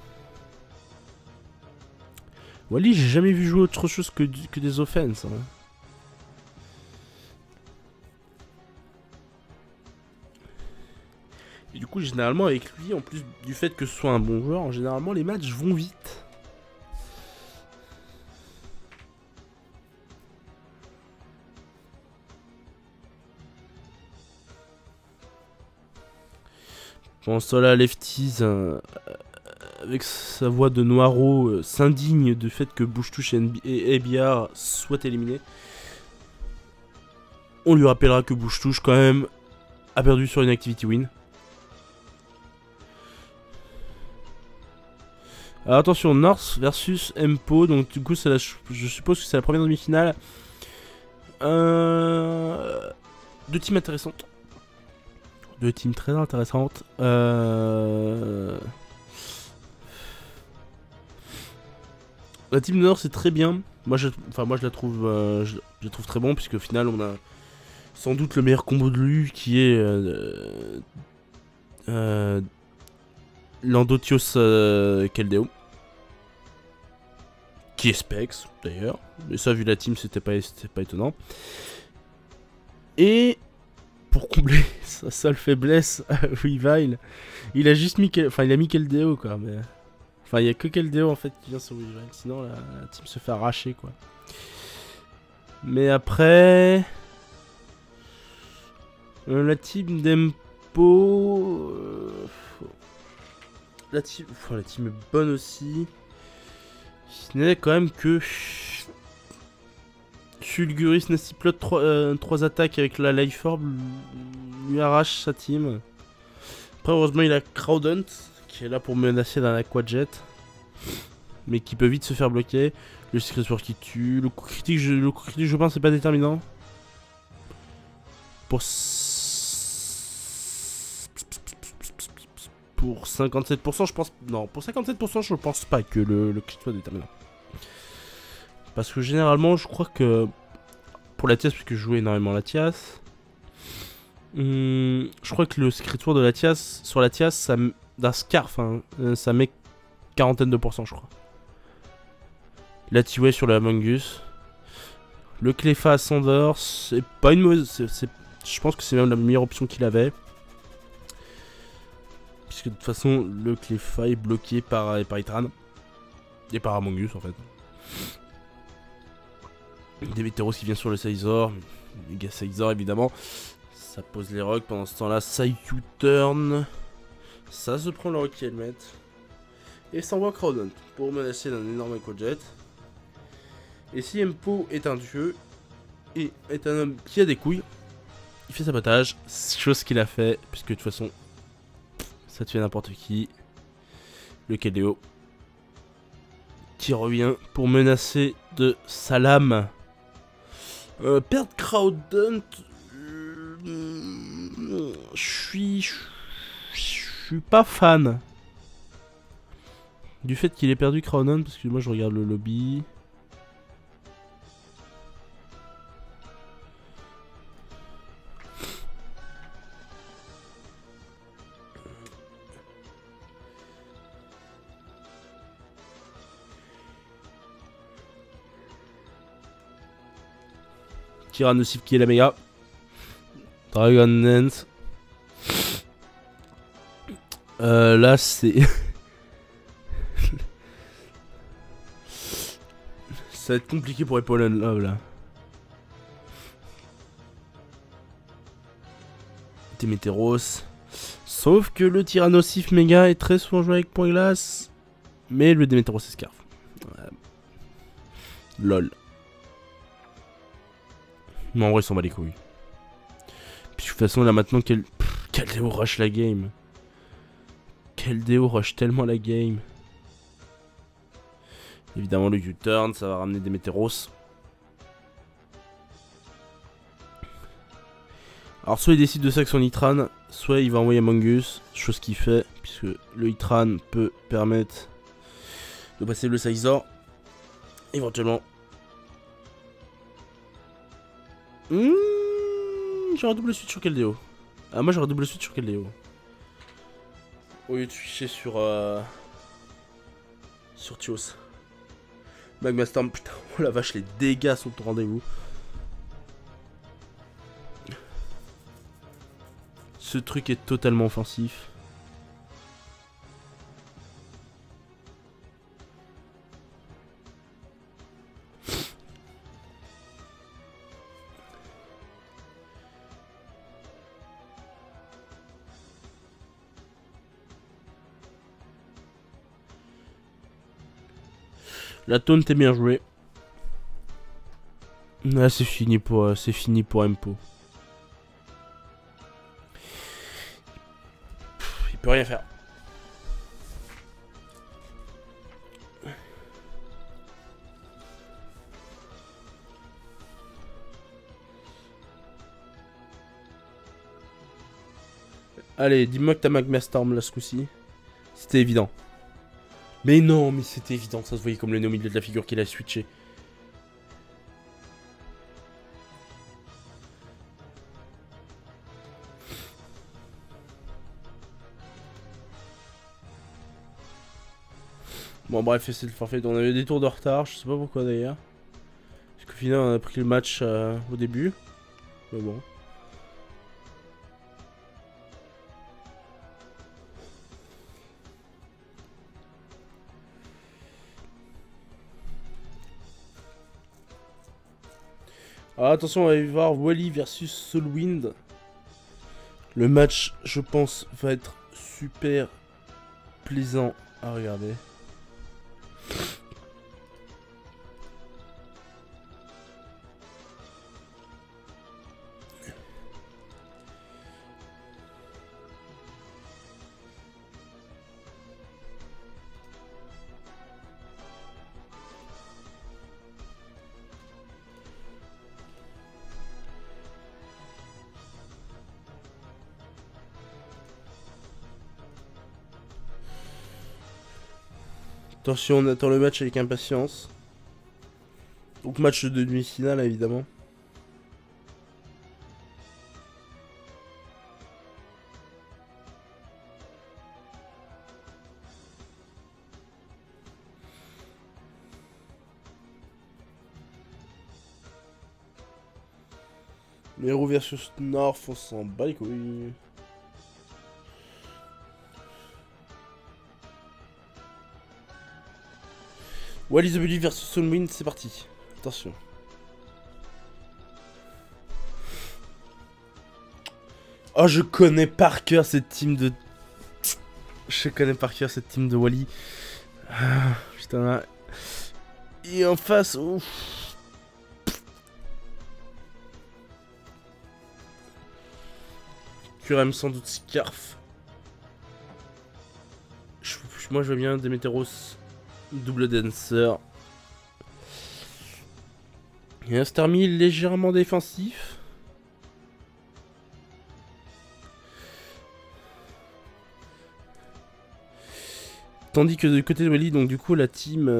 Speaker 1: Wally, j'ai jamais vu jouer autre chose que des offenses. Hein. Et du coup, généralement, avec lui, en plus du fait que ce soit un bon joueur, généralement, les matchs vont vite. Pendant ce temps-là, Lefties, avec sa voix de Noiro, s'indigne du fait que Bouche-Touche et ABR soient éliminés. On lui rappellera que Bouche-Touche, quand même, a perdu sur une activity win. Alors attention, North versus Empo, donc du coup je suppose que c'est la première demi-finale. Deux teams intéressantes. Deux teams très intéressantes. La team North c'est très bien. Moi je la trouve, je la trouve très bon puisque au final on a sans doute le meilleur combo de lui qui est Landotios Keldeo. Qui est Specs d'ailleurs, mais ça vu la team c'était pas étonnant. Et pour combler sa seule faiblesse à Weavile, il a juste mis, il a mis Keldeo quoi, mais il y a que Keldeo en fait qui vient sur Weavile, sinon la team se fait arracher quoi. Mais après la team d'Empo, la team est bonne aussi. Ce n'est quand même que Fulguris Nastiplot 3 attaques avec la Life Orb lui arrache sa team. Après heureusement il a Crowdhunt qui est là pour menacer dans l'Aquajet, mais qui peut vite se faire bloquer. Le Secret Sword qui tue. Le coup critique je pense c'est pas déterminant. Pour 57% je pense... Non, pour 57% je pense pas que le crit soit déterminant. Parce que généralement je crois que... Pour Latias, puisque je jouais énormément Latias... je crois que le Secret Sword de Latias... Sur Latias, d'un Scarf, hein, ça met 40% je crois. Latiway sur le Among Us. Le Cleffa à Sandor, c'est pas une mauvaise... Je pense que c'est même la meilleure option qu'il avait. Puisque de toute façon, le Cleffa est bloqué par Itran. Et par Among Us en fait. Demeteros qui vient sur le Sizor. Méga Sizor évidemment. Ça pose les rocks. Pendant ce temps-là, Sai U-turn. Ça se prend le Rock Helmet. Et s'envoie Crowdhunt pour menacer d'un énorme Aquajet. Et si Empo est un dieu et est un homme qui a des couilles, il fait sabotage. Chose qu'il a fait, puisque de toute façon, ça tue n'importe qui. Le Keldeo. qui revient pour menacer de sa lame. Perdre Crowdhunt, je suis pas fan du fait qu'il ait perdu Crowdhunt parce que moi je regarde le lobby. Tyrannosif qui est la méga. Dragon Dance. Là c'est... Ça va être compliqué pour Apple Love là. Démétéros. Sauf que le Tyrannosif méga est très souvent joué avec point glace. Mais le Démétéros c'est Scarf. Lol. Mais en vrai, ils s'en bat les couilles. Puis de toute façon, là maintenant, quel déo rush la game. Quel déo rush tellement la game. Évidemment, le U-turn, ça va ramener des météros. Alors, soit il décide de sac son Itran, soit il va envoyer Mongus, chose qu'il fait, puisque le Itran peut permettre de passer le Sizor. Éventuellement. J'aurais double suite sur quel déo? Ah, moi j'aurais double suite sur quel déo? Au lieu de switcher sur Tios. Magma Storm, putain, oh la vache, les dégâts sont au rendez-vous. Ce truc est totalement offensif. La taunt est bien jouée. Là c'est fini pour Empo. Il peut rien faire. Allez, dis-moi que t'as Magma Storm là ce coup-ci. C'était évident. Mais non, mais c'était évident, ça se voyait comme le nez au milieu de la figure qu'il a switché. Bon bref, c'est le forfait, on avait des tours de retard, je sais pas pourquoi d'ailleurs. Parce qu'au final on a pris le match au début. Mais bon. Alors attention, on va y voir Wally versus Soulwind. Le match, je pense, va être super plaisant à regarder. Attention, on attend le match avec impatience. Donc match de demi-finale évidemment. Mero versus North, on s'en bat les couilles. Wally the Bully versus Soulwind, c'est parti. Attention. Oh, je connais par cœur cette team de... Je connais par cœur cette team de Wally. Ah, putain. Et en face, ouf. Curem sans doute Scarf. Moi je veux bien Démétéros Double dancer. Et un Starmie légèrement défensif. Tandis que du côté de Wally, donc du coup la team...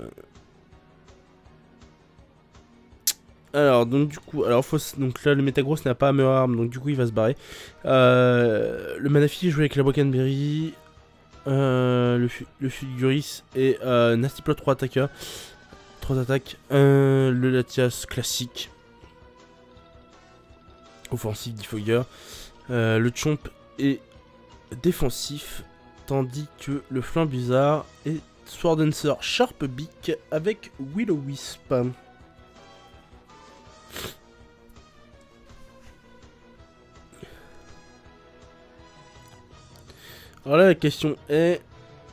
Speaker 1: Alors, donc du coup, donc là le Metagross n'a pas meilleure arme, donc du coup il va se barrer. Le Manafi joue avec la Bocanberry, le Fulguris et Nasty Plot 3 attaqueurs. 3 attaques, le Latias classique. Offensif Defogger. Le Chomp est défensif, tandis que le Flambuzzard est Sword Dancer Sharp Beak avec Will-O-Wisp. Alors là, la question est...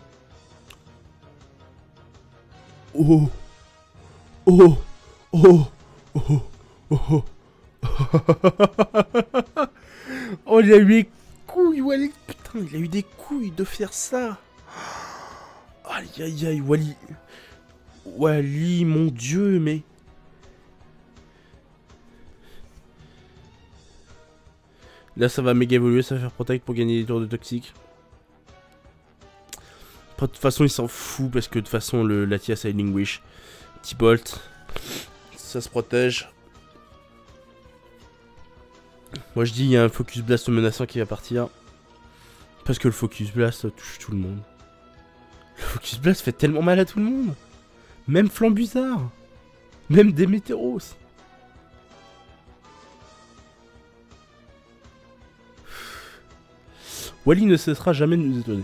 Speaker 1: Oh. Oh. Oh. Oh. Oh. Oh, il a eu des couilles, Wally. Putain, il a eu des couilles de faire ça. Aïe, aïe, aïe, Wally. Wally, mon dieu, mais... Là, ça va méga évoluer, ça va faire protect pour gagner des tours de toxique. De toute façon, il s'en fout parce que de toute façon, le Latias a Healing Wish. T-Bolt, ça se protège. Moi, je dis, il y a un Focus Blast menaçant qui va partir. Parce que le Focus Blast ça touche tout le monde. Le Focus Blast fait tellement mal à tout le monde. Même Flambuzzard. Même des Météros. Wally ne cessera jamais de nous étonner.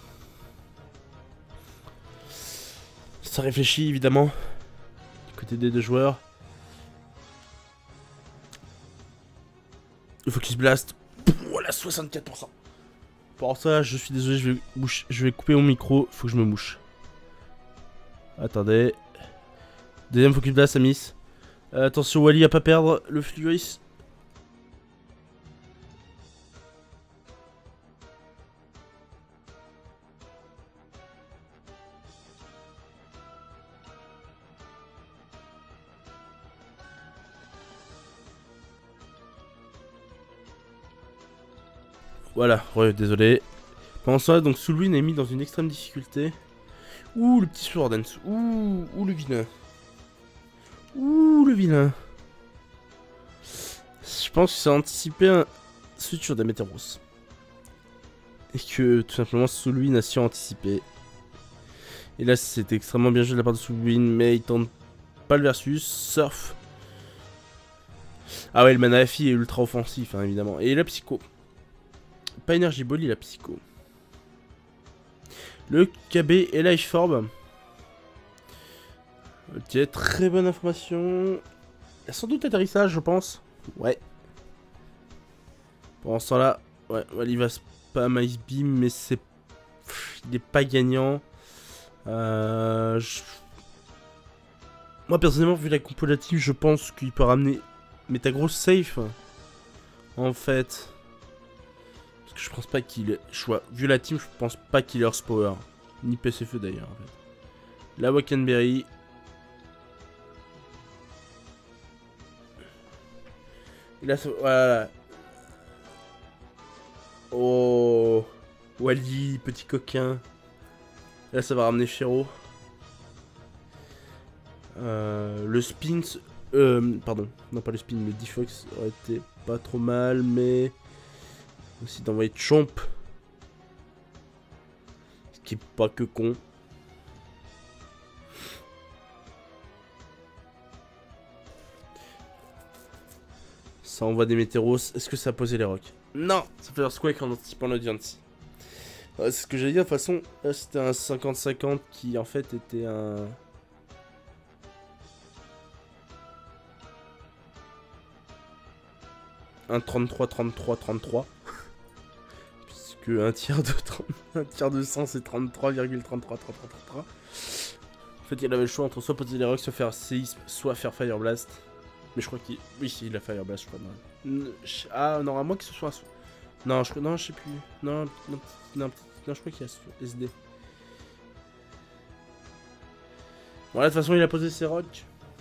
Speaker 1: Ça réfléchit évidemment. Du côté des deux joueurs. Le Focus Blast. Voilà, 64%. Pour ça, je suis désolé, je vais couper mon micro. Faut que je me mouche. Attendez. Deuxième Focus Blast à Miss. Attention, Wally à pas perdre le Fluris. Voilà, ouais, désolé. Pendant ça, donc Soulwin est mis dans une extrême difficulté. Ouh, le petit Sword Dance. Ouh, le vilain. Ouh, le vilain. Je pense que ça a anticipé un switch sur des Météros. Et que tout simplement Soulwin a su anticiper. Et là, c'était extrêmement bien joué de la part de Soulwin, mais il tente pas le versus. Surf. Ah ouais, le Manafi est ultra offensif, hein, évidemment. Et la Psycho. Pas Energy Ball, il a Psycho. Le KB et Life Orb. Ok, très bonne information. Il y a sans doute atterrissage, je pense. Ouais. Pendant ce temps-là, ouais, il va spam Ice Beam, mais c'est... Il n'est pas gagnant. Moi, personnellement, vu la compo de la team, je pense qu'il peut ramener Metagross safe. En fait... Je pense pas qu'il soit. Vu la team, je pense pas qu'il ait Earth Power. Ni PCFE d'ailleurs. En fait. La Wakenberry. Et là, voilà. Oh. Wally, petit coquin. Là, ça va ramener Shiro. Le spin. Pardon. Non, pas le spin. Le Defox aurait été pas trop mal, mais. Aussi d'envoyer Chomp. Ce qui est pas que con. Ça envoie des Météros. Est-ce que ça a posé les rocks? Non. Ça fait leur Squawk en anticipant l'audience. C'est ce que j'allais dire. De toute façon, là c'était un 50-50 qui en fait était un... Un 33-33-33. Un tiers de 30, un tiers de 100 c'est 33,33. En fait il avait le choix entre soit poser les rocks, soit faire séisme, soit faire Fire Blast. Mais je crois qu'il... Oui, il a Fire Blast, je crois. Ah non, à moins que ce soit... Non, je sais plus. Non, je crois qu'il y a SD. Bon, là, de toute façon, il a posé ses rocs.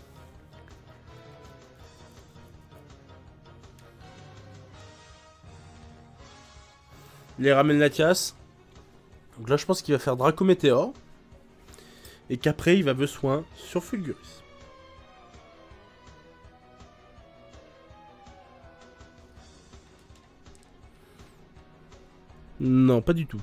Speaker 1: Il les ramène Latias. Donc là, je pense qu'il va faire Draco Météor. Et qu'après, il va besoin sur Fulguris. Non, pas du tout.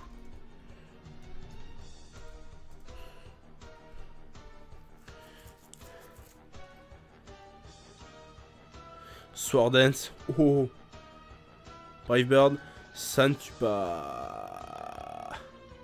Speaker 1: Sword Dance. Oh. Brave Bird. Ça ne tue pas.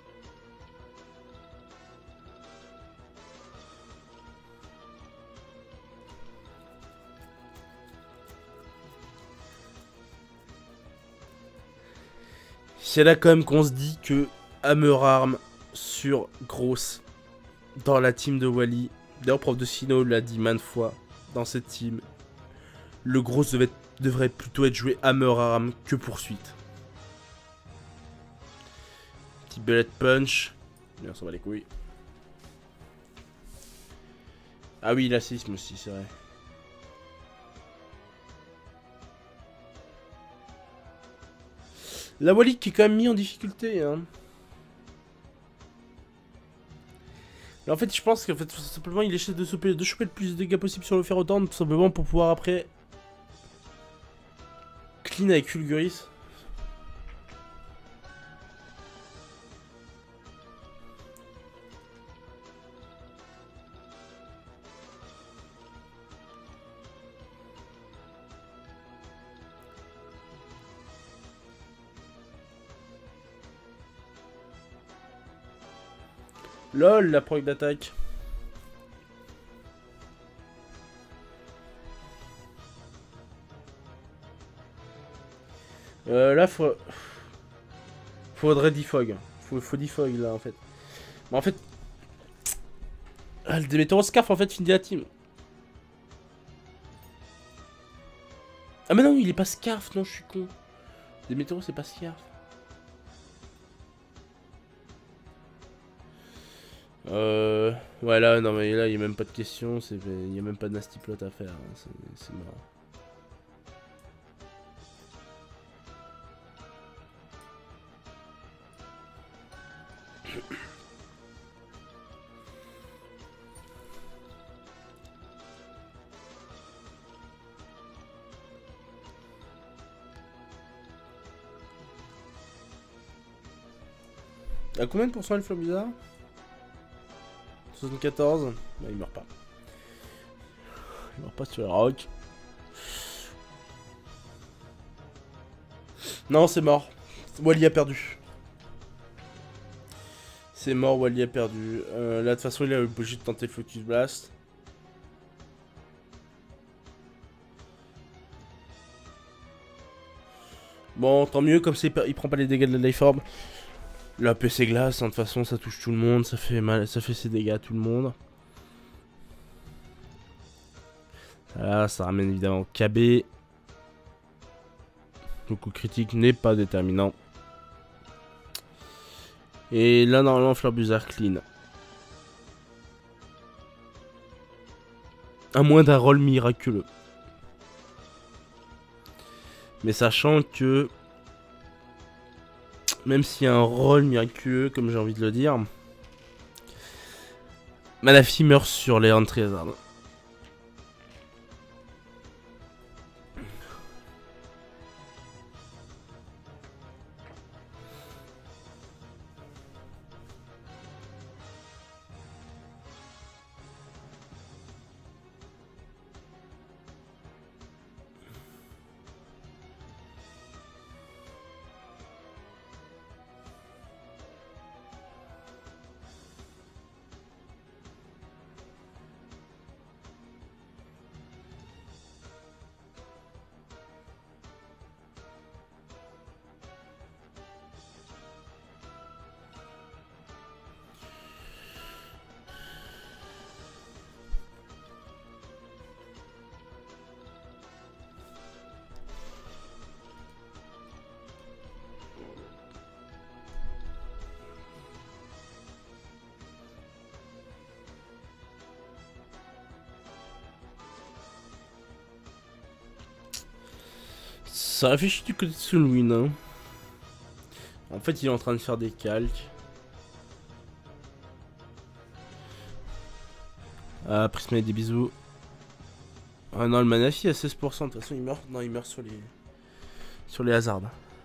Speaker 1: C'est là quand même qu'on se dit que Hammer Arm sur Gross dans la team de Wally. D'ailleurs, prof de Sino l'a dit maintes fois dans cette team. Le Gross devrait plutôt être joué Hammer Arm que poursuite. Petit bullet punch. Bien, on s'en va les couilles. Ah oui, la séisme aussi, c'est vrai. La Wally qui est quand même mis en difficulté, hein. Mais en fait, je pense qu'en fait, tout simplement, il essaie de choper le plus de dégâts possible sur le Ferrothorn, tout simplement pour pouvoir après clean avec Fulguris. LOL, la proc d'attaque. Là, faudrait defog. Faut defog là en fait. Mais en fait, le Démétéro Scarf en fait finit la team. Ah mais non, il est pas Scarf, non, je suis con. Démétéro c'est pas Scarf. Ouais là, non mais là il y a même pas de question, il y a même pas de nasty plot à faire, hein. C'est mort. À combien de pourcents le flot bizarre? 74. Bah, il meurt pas. Il meurt pas sur la rock. Non, c'est mort. Wally a perdu. C'est mort, Wally a perdu. Là, de toute façon, il est obligé de tenter le Focus Blast. Bon, tant mieux, comme il prend pas les dégâts de la Life Orb. La PC glace, hein, de toute façon, ça touche tout le monde, ça fait mal, ça fait ses dégâts à tout le monde. Là, ça ramène évidemment KB. Le coup critique n'est pas déterminant. Et là, normalement, Fleurbuzard clean. À moins d'un roll miraculeux. Mais sachant que... Même s'il y a un roll miraculeux, comme j'ai envie de le dire... Malafi meurt sur les Entry Hazard. Ça réfléchit du côté de Sunwin, hein. En fait, il est en train de faire des calques. Ah, Prisma, des bisous. Ah non, le Manafi à 16%. De toute façon, il meurt. Non, il meurt sur les hasards.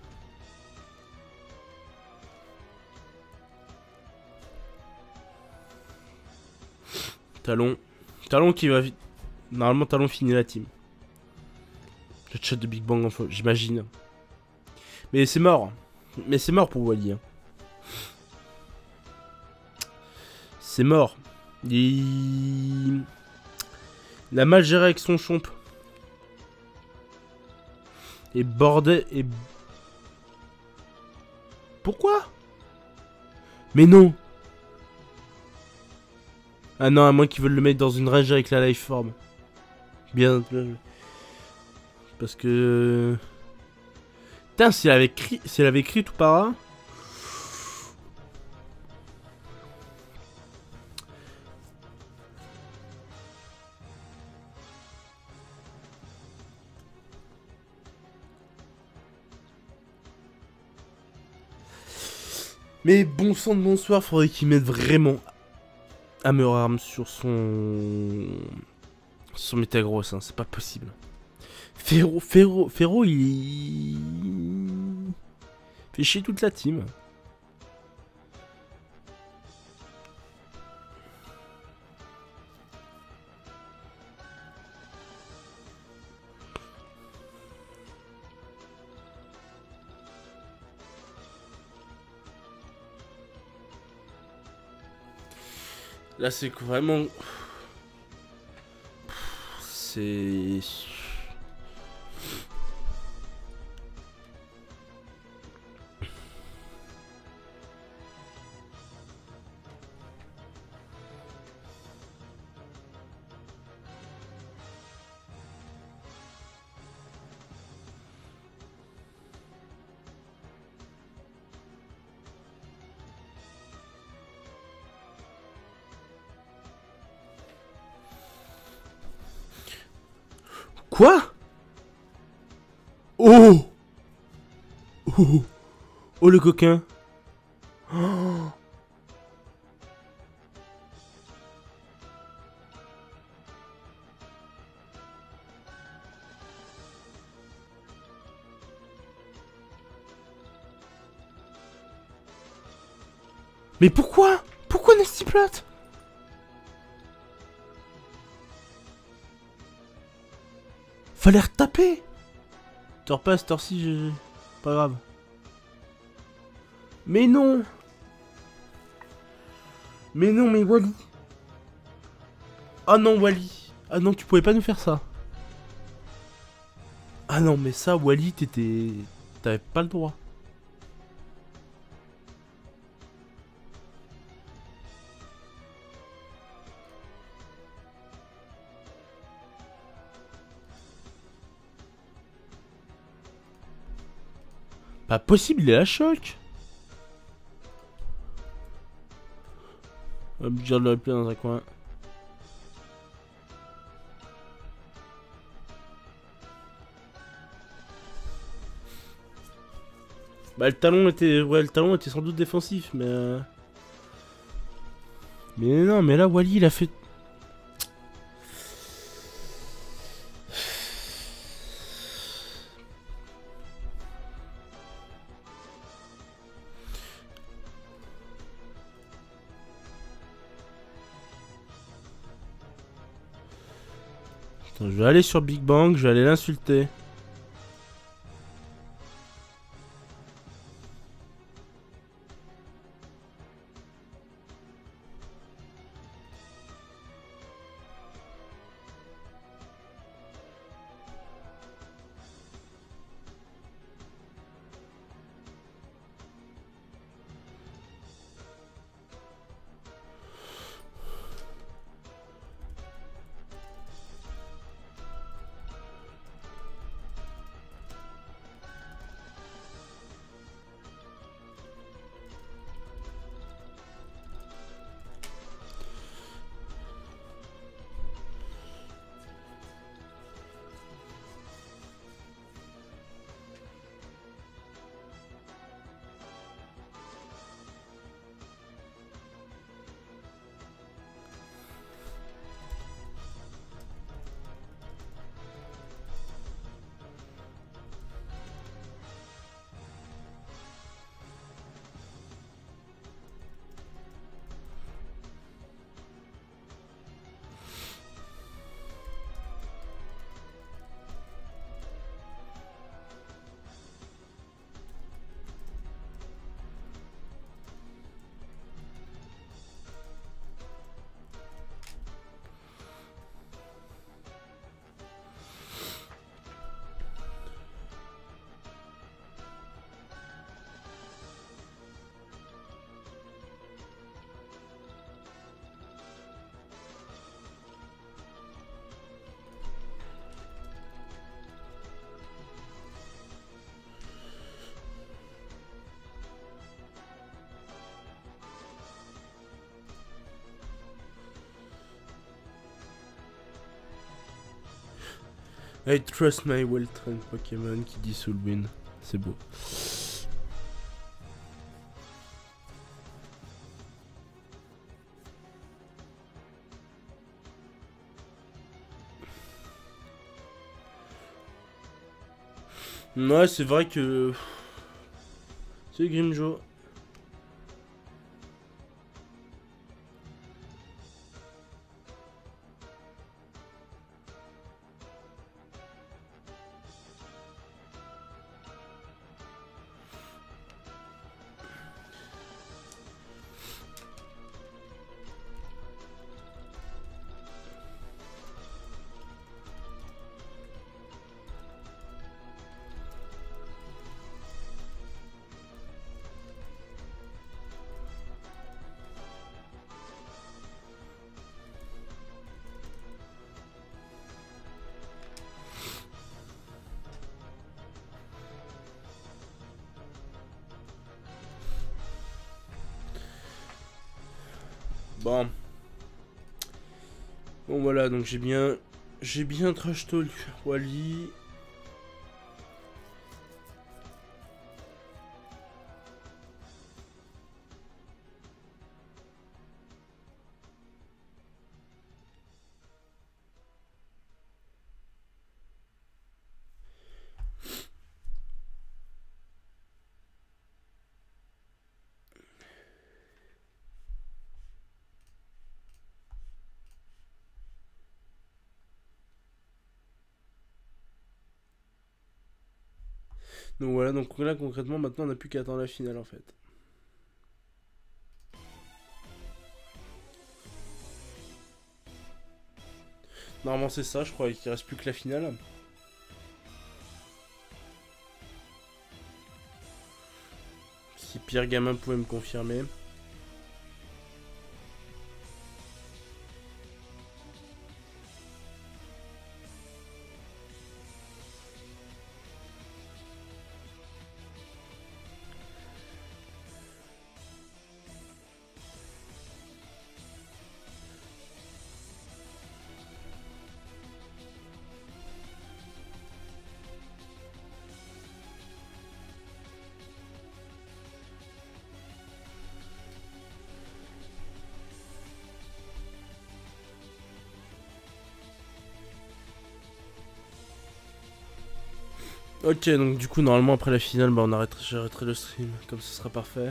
Speaker 1: Talon. Talon qui va... Normalement, Talon finit la team. Le chat de Big Bang, j'imagine. Mais c'est mort. Mais c'est mort pour Wally. Hein. C'est mort. Il a mal géré avec son chomp. Et bordel... Et... Pourquoi? Mais non. Ah non, à moins qu'ils veulent le mettre dans une range avec la life form. Bien. Parce que... Putain, s'il avait écrit tout par là... Mais bon sang de bonsoir, faudrait qu'il mette vraiment Hammer Arm sur son Metagross, hein, c'est pas possible. Ferro, il fait chier toute la team. Là, c'est vraiment... C'est... Quoi? Oh! Oh! Oh le coquin! Oh. Mais pourquoi? Pourquoi Nasty Plot? Fallait retaper. T'en repasses, cette heure-ci, pas grave. Mais non. Mais non, mais Wally. Ah non, Wally. Ah non, tu pouvais pas nous faire ça. Ah non, mais ça, Wally, t'avais pas le droit. Pas possible, il est à choc. Hop, je le replay dans un coin. Bah le talon était... Ouais, le talon était sans doute défensif, mais... Mais non, mais là, Wally, il a fait... Attends, je vais aller sur Big Bang, je vais aller l'insulter. I trust my well-trained Pokémon qui dit Soulwin. C'est beau. Ouais, c'est vrai que... C'est Grimjo. Bon. Bon voilà, donc j'ai bien trash talk Wally. Donc voilà, donc là concrètement maintenant on n'a plus qu'à attendre la finale en fait. Normalement c'est ça, je crois qu'il reste plus que la finale. Si Pierre Gamin pouvait me confirmer. Ok, donc du coup, normalement, après la finale, bah, j'arrêterai le stream, comme ce sera parfait.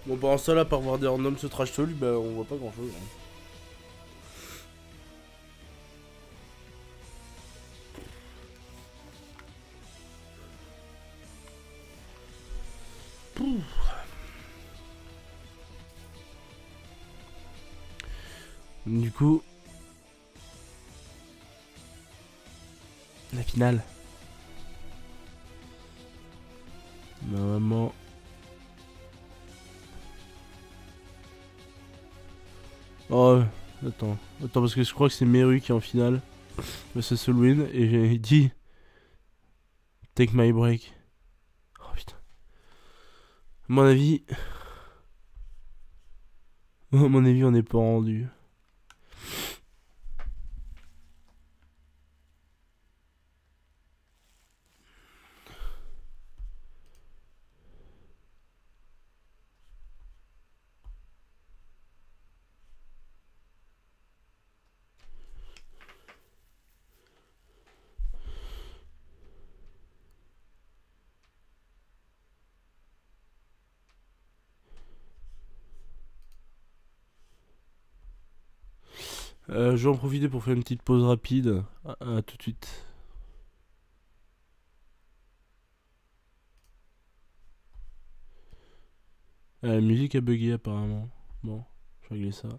Speaker 1: Bon, pendant ça, là, par voir des randoms se trash talk, bah, on voit pas grand chose. Hein. Du coup, la finale. Normalement. Oh, attends, parce que je crois que c'est Meru qui est en finale. C'est Solwyn et j'ai dit take my break. Oh putain. À mon avis, on n'est pas rendu. Je vais en profiter pour faire une petite pause rapide. À tout de suite. La musique a bugué apparemment. Bon, je vais régler ça.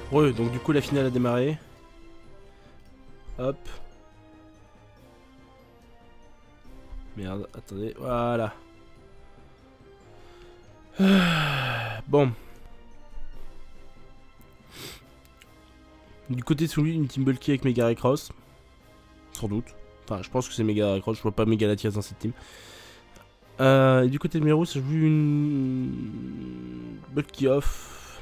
Speaker 1: Ouais, donc du coup la finale a démarré. Hop. Merde, attendez, voilà. Bon. Du côté de celui, une team bulky avec Mega Recross. Sans doute. Enfin, je pense que c'est Mega Recross, je vois pas Mega Latias dans cette team. Et du côté de Mero, ça joue une bulky off.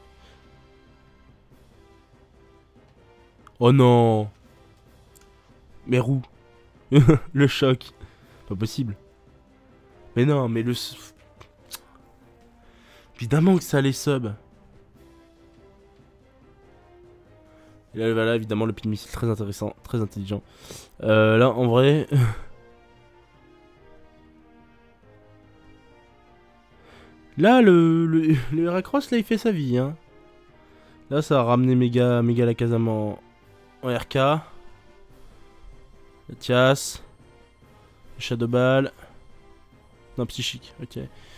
Speaker 1: Oh non. Meru. Le choc. Pas possible. Mais non, mais le... Évidemment que ça les sub. Et là, voilà, évidemment, le pin missile très intéressant, très intelligent. Là, en vrai... Là, le Heracross, là, il fait sa vie, hein. Là, ça a ramené méga Lakazam en RK. Latias. Shadow Ball. Non, psychique, ok.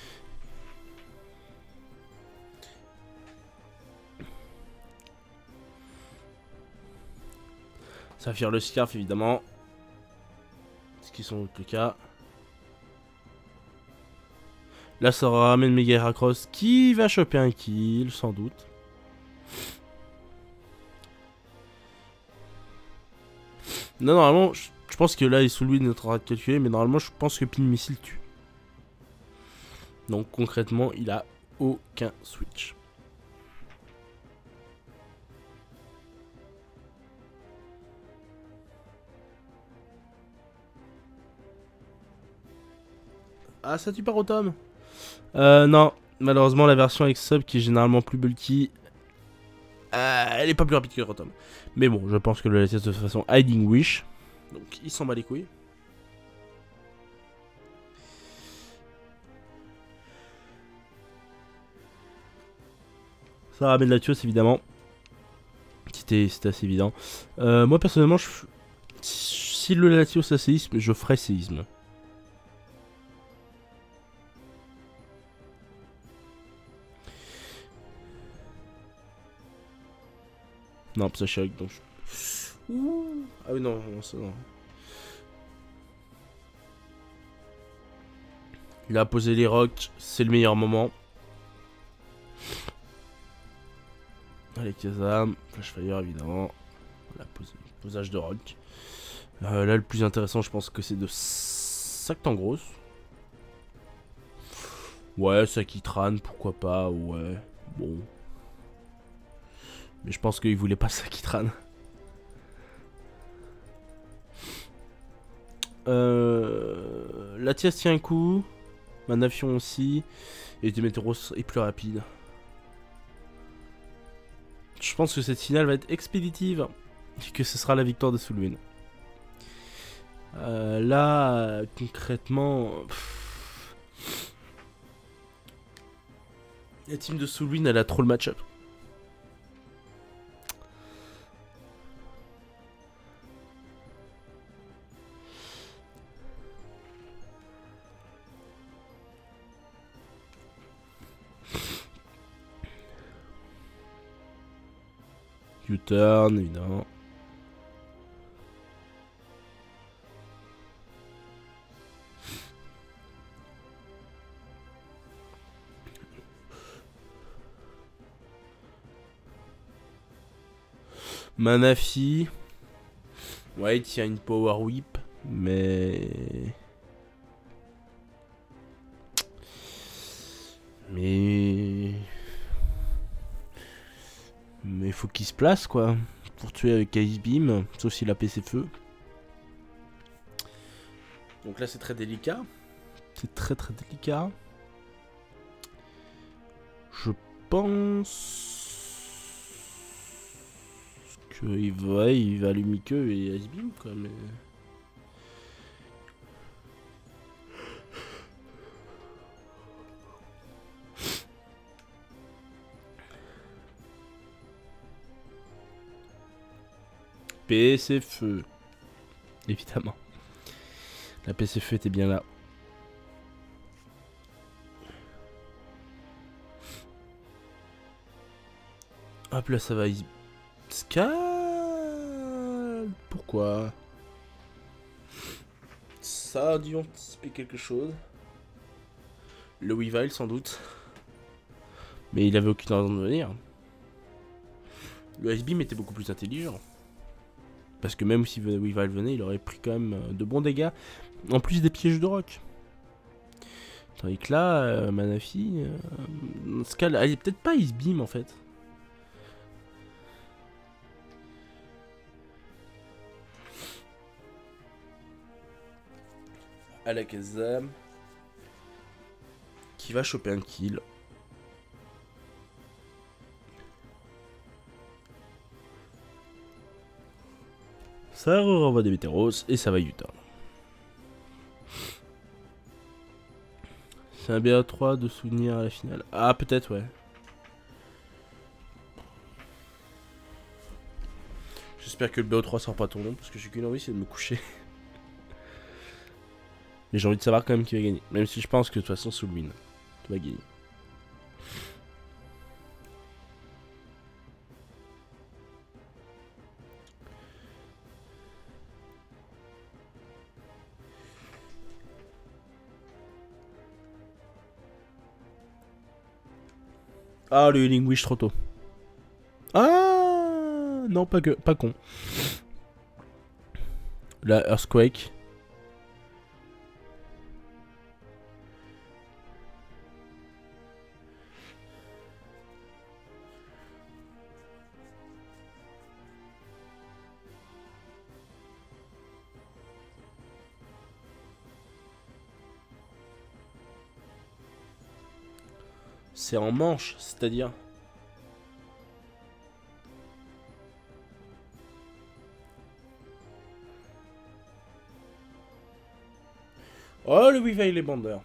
Speaker 1: Ça va faire le scarf, évidemment. Ce qui sont le cas. Là, ça ramène Mega Heracross qui va choper un kill, sans doute. Non, normalement, je pense que là, il est sous lui notre train de calculer, mais normalement, je pense que Pin Missile tue. Donc, concrètement, il a aucun switch. Ah, ça tue pas Rotom. Non, malheureusement, la version avec sub qui est généralement plus bulky, elle est pas plus rapide que Rotom. Mais bon, je pense que le Latias de toute façon Hiding Wish. Donc, il s'en bat les couilles. Ça ramène la tueuse évidemment. C'était assez évident. Moi personnellement, si le Latios a séisme, je ferai séisme. Non, ça choc donc. Ouh. Ah oui, non, non, ça non. Il a posé les rocks, c'est le meilleur moment. Allez, Kazam, Flashfire évidemment. Voilà, posage de rock. Là, le plus intéressant, je pense que c'est de Sactangros. Ouais, Sakitran, pourquoi pas, ouais. Bon. Mais je pense qu'il voulait pas Sakitran. Latias tient un coup. Manafion aussi. Et Demeteros est plus rapide. Je pense que cette finale va être expéditive. Et que ce sera la victoire de Soulwin. Là, concrètement... La team de Soulwin, elle a trop le match-up. U-turn, évidemment. Manafi. Ouais, il tient une power whip, mais... Mais faut qu'il se place, quoi. Pour tuer avec Ice Beam, sauf s'il a PC feu. Donc là, c'est très délicat. C'est très délicat. Je pense... qu'il va allumer que et Ice Beam, quoi, mais... PC feu. Évidemment. La PC feu était bien là. Hop là, ça va. Scal. Pourquoi? Ça a dû anticiper quelque chose. Le Weavile sans doute. Mais il avait aucune raison de venir. Le Ice-Beam était beaucoup plus intelligent. Parce que même si Weavile venait, il aurait pris quand même de bons dégâts. En plus des pièges de roc. Tandis que là, Manafi... Scal... elle est peut-être pas Ice-Beam en fait. Alakazam. Qui va choper un kill. Ça renvoie des Météros et ça va Utah. C'est un BA3 de souvenir à la finale. Ah, peut-être, ouais. J'espère que le BO3 sort pas ton nom parce que j'ai qu'une envie, c'est de me coucher. Mais j'ai envie de savoir quand même qui va gagner. Même si je pense que de toute façon, Soulwin va gagner. Ah, le Healing Wish trop tôt. Ah non, pas con. La Earthquake. C'est en manche, c'est-à-dire... Oh, le Weavile est bandeur.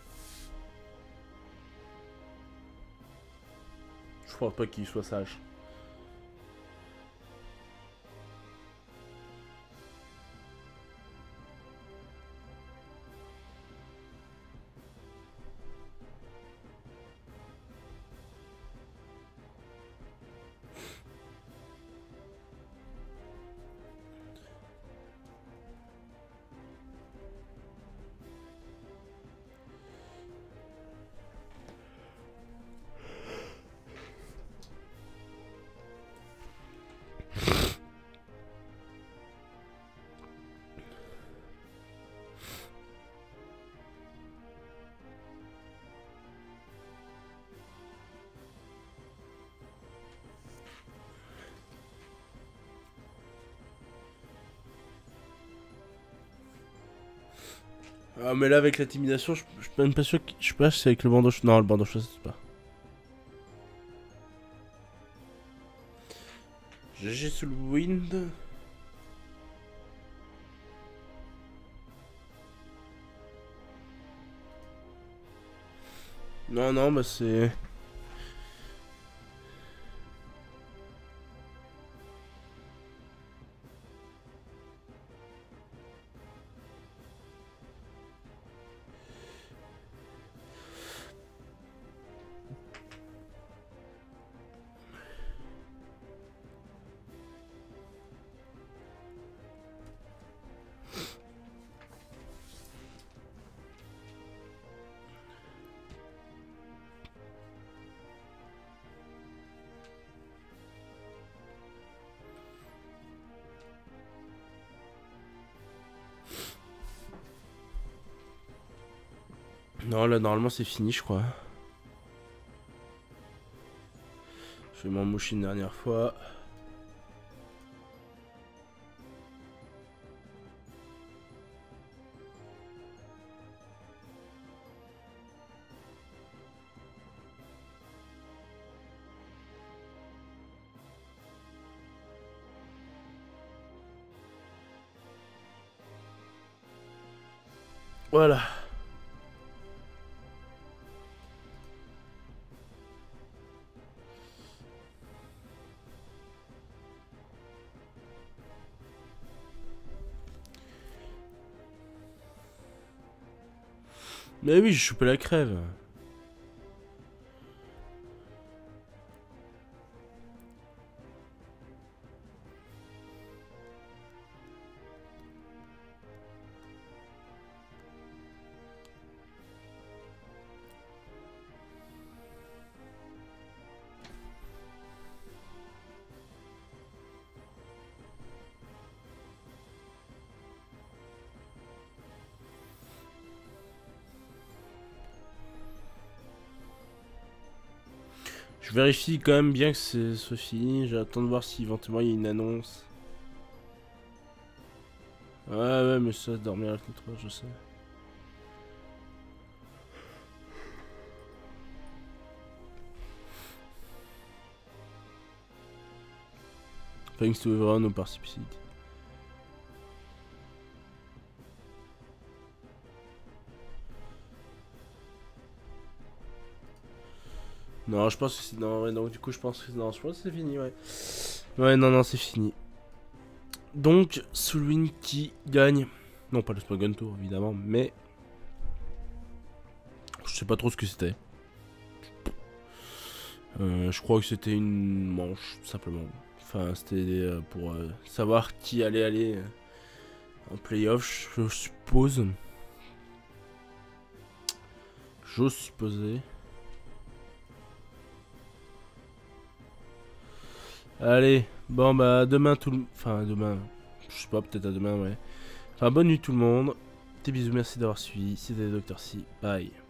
Speaker 1: Je crois pas qu'il soit sage. Ah mais là avec l'intimidation, je suis même pas sûr que... Je sais pas si c'est avec le bandeau... Non, le bandeau c'est pas. GG sous le wind. Non, non, bah c'est... Non, là, normalement, c'est fini, je crois. Je vais m'en moucher une dernière fois. Voilà. Mais oui, j'ai chopé la crève. Je vérifie quand même bien que c'est fini. J'attends de voir si éventuellement il y a une annonce. Ouais, mais ça, dormir à la fenêtre, je sais. Thanks to everyone who participated. Non, je pense que c'est... Non, ouais, donc du coup, je pense que... Non, je pense que c'est fini, ouais. Ouais, non, c'est fini. Donc, Soulwin qui gagne. Non, pas le Spogon Tour, évidemment, mais... Je sais pas trop ce que c'était. Je crois que c'était une manche, tout simplement. Enfin, c'était pour savoir qui allait aller en playoff, je suppose. J'ose supposer. Allez, bon bah demain tout le... Enfin demain, je sais pas, peut-être à demain, ouais. Enfin bonne nuit tout le monde. Des bisous, merci d'avoir suivi. C'était Dr. C. Bye.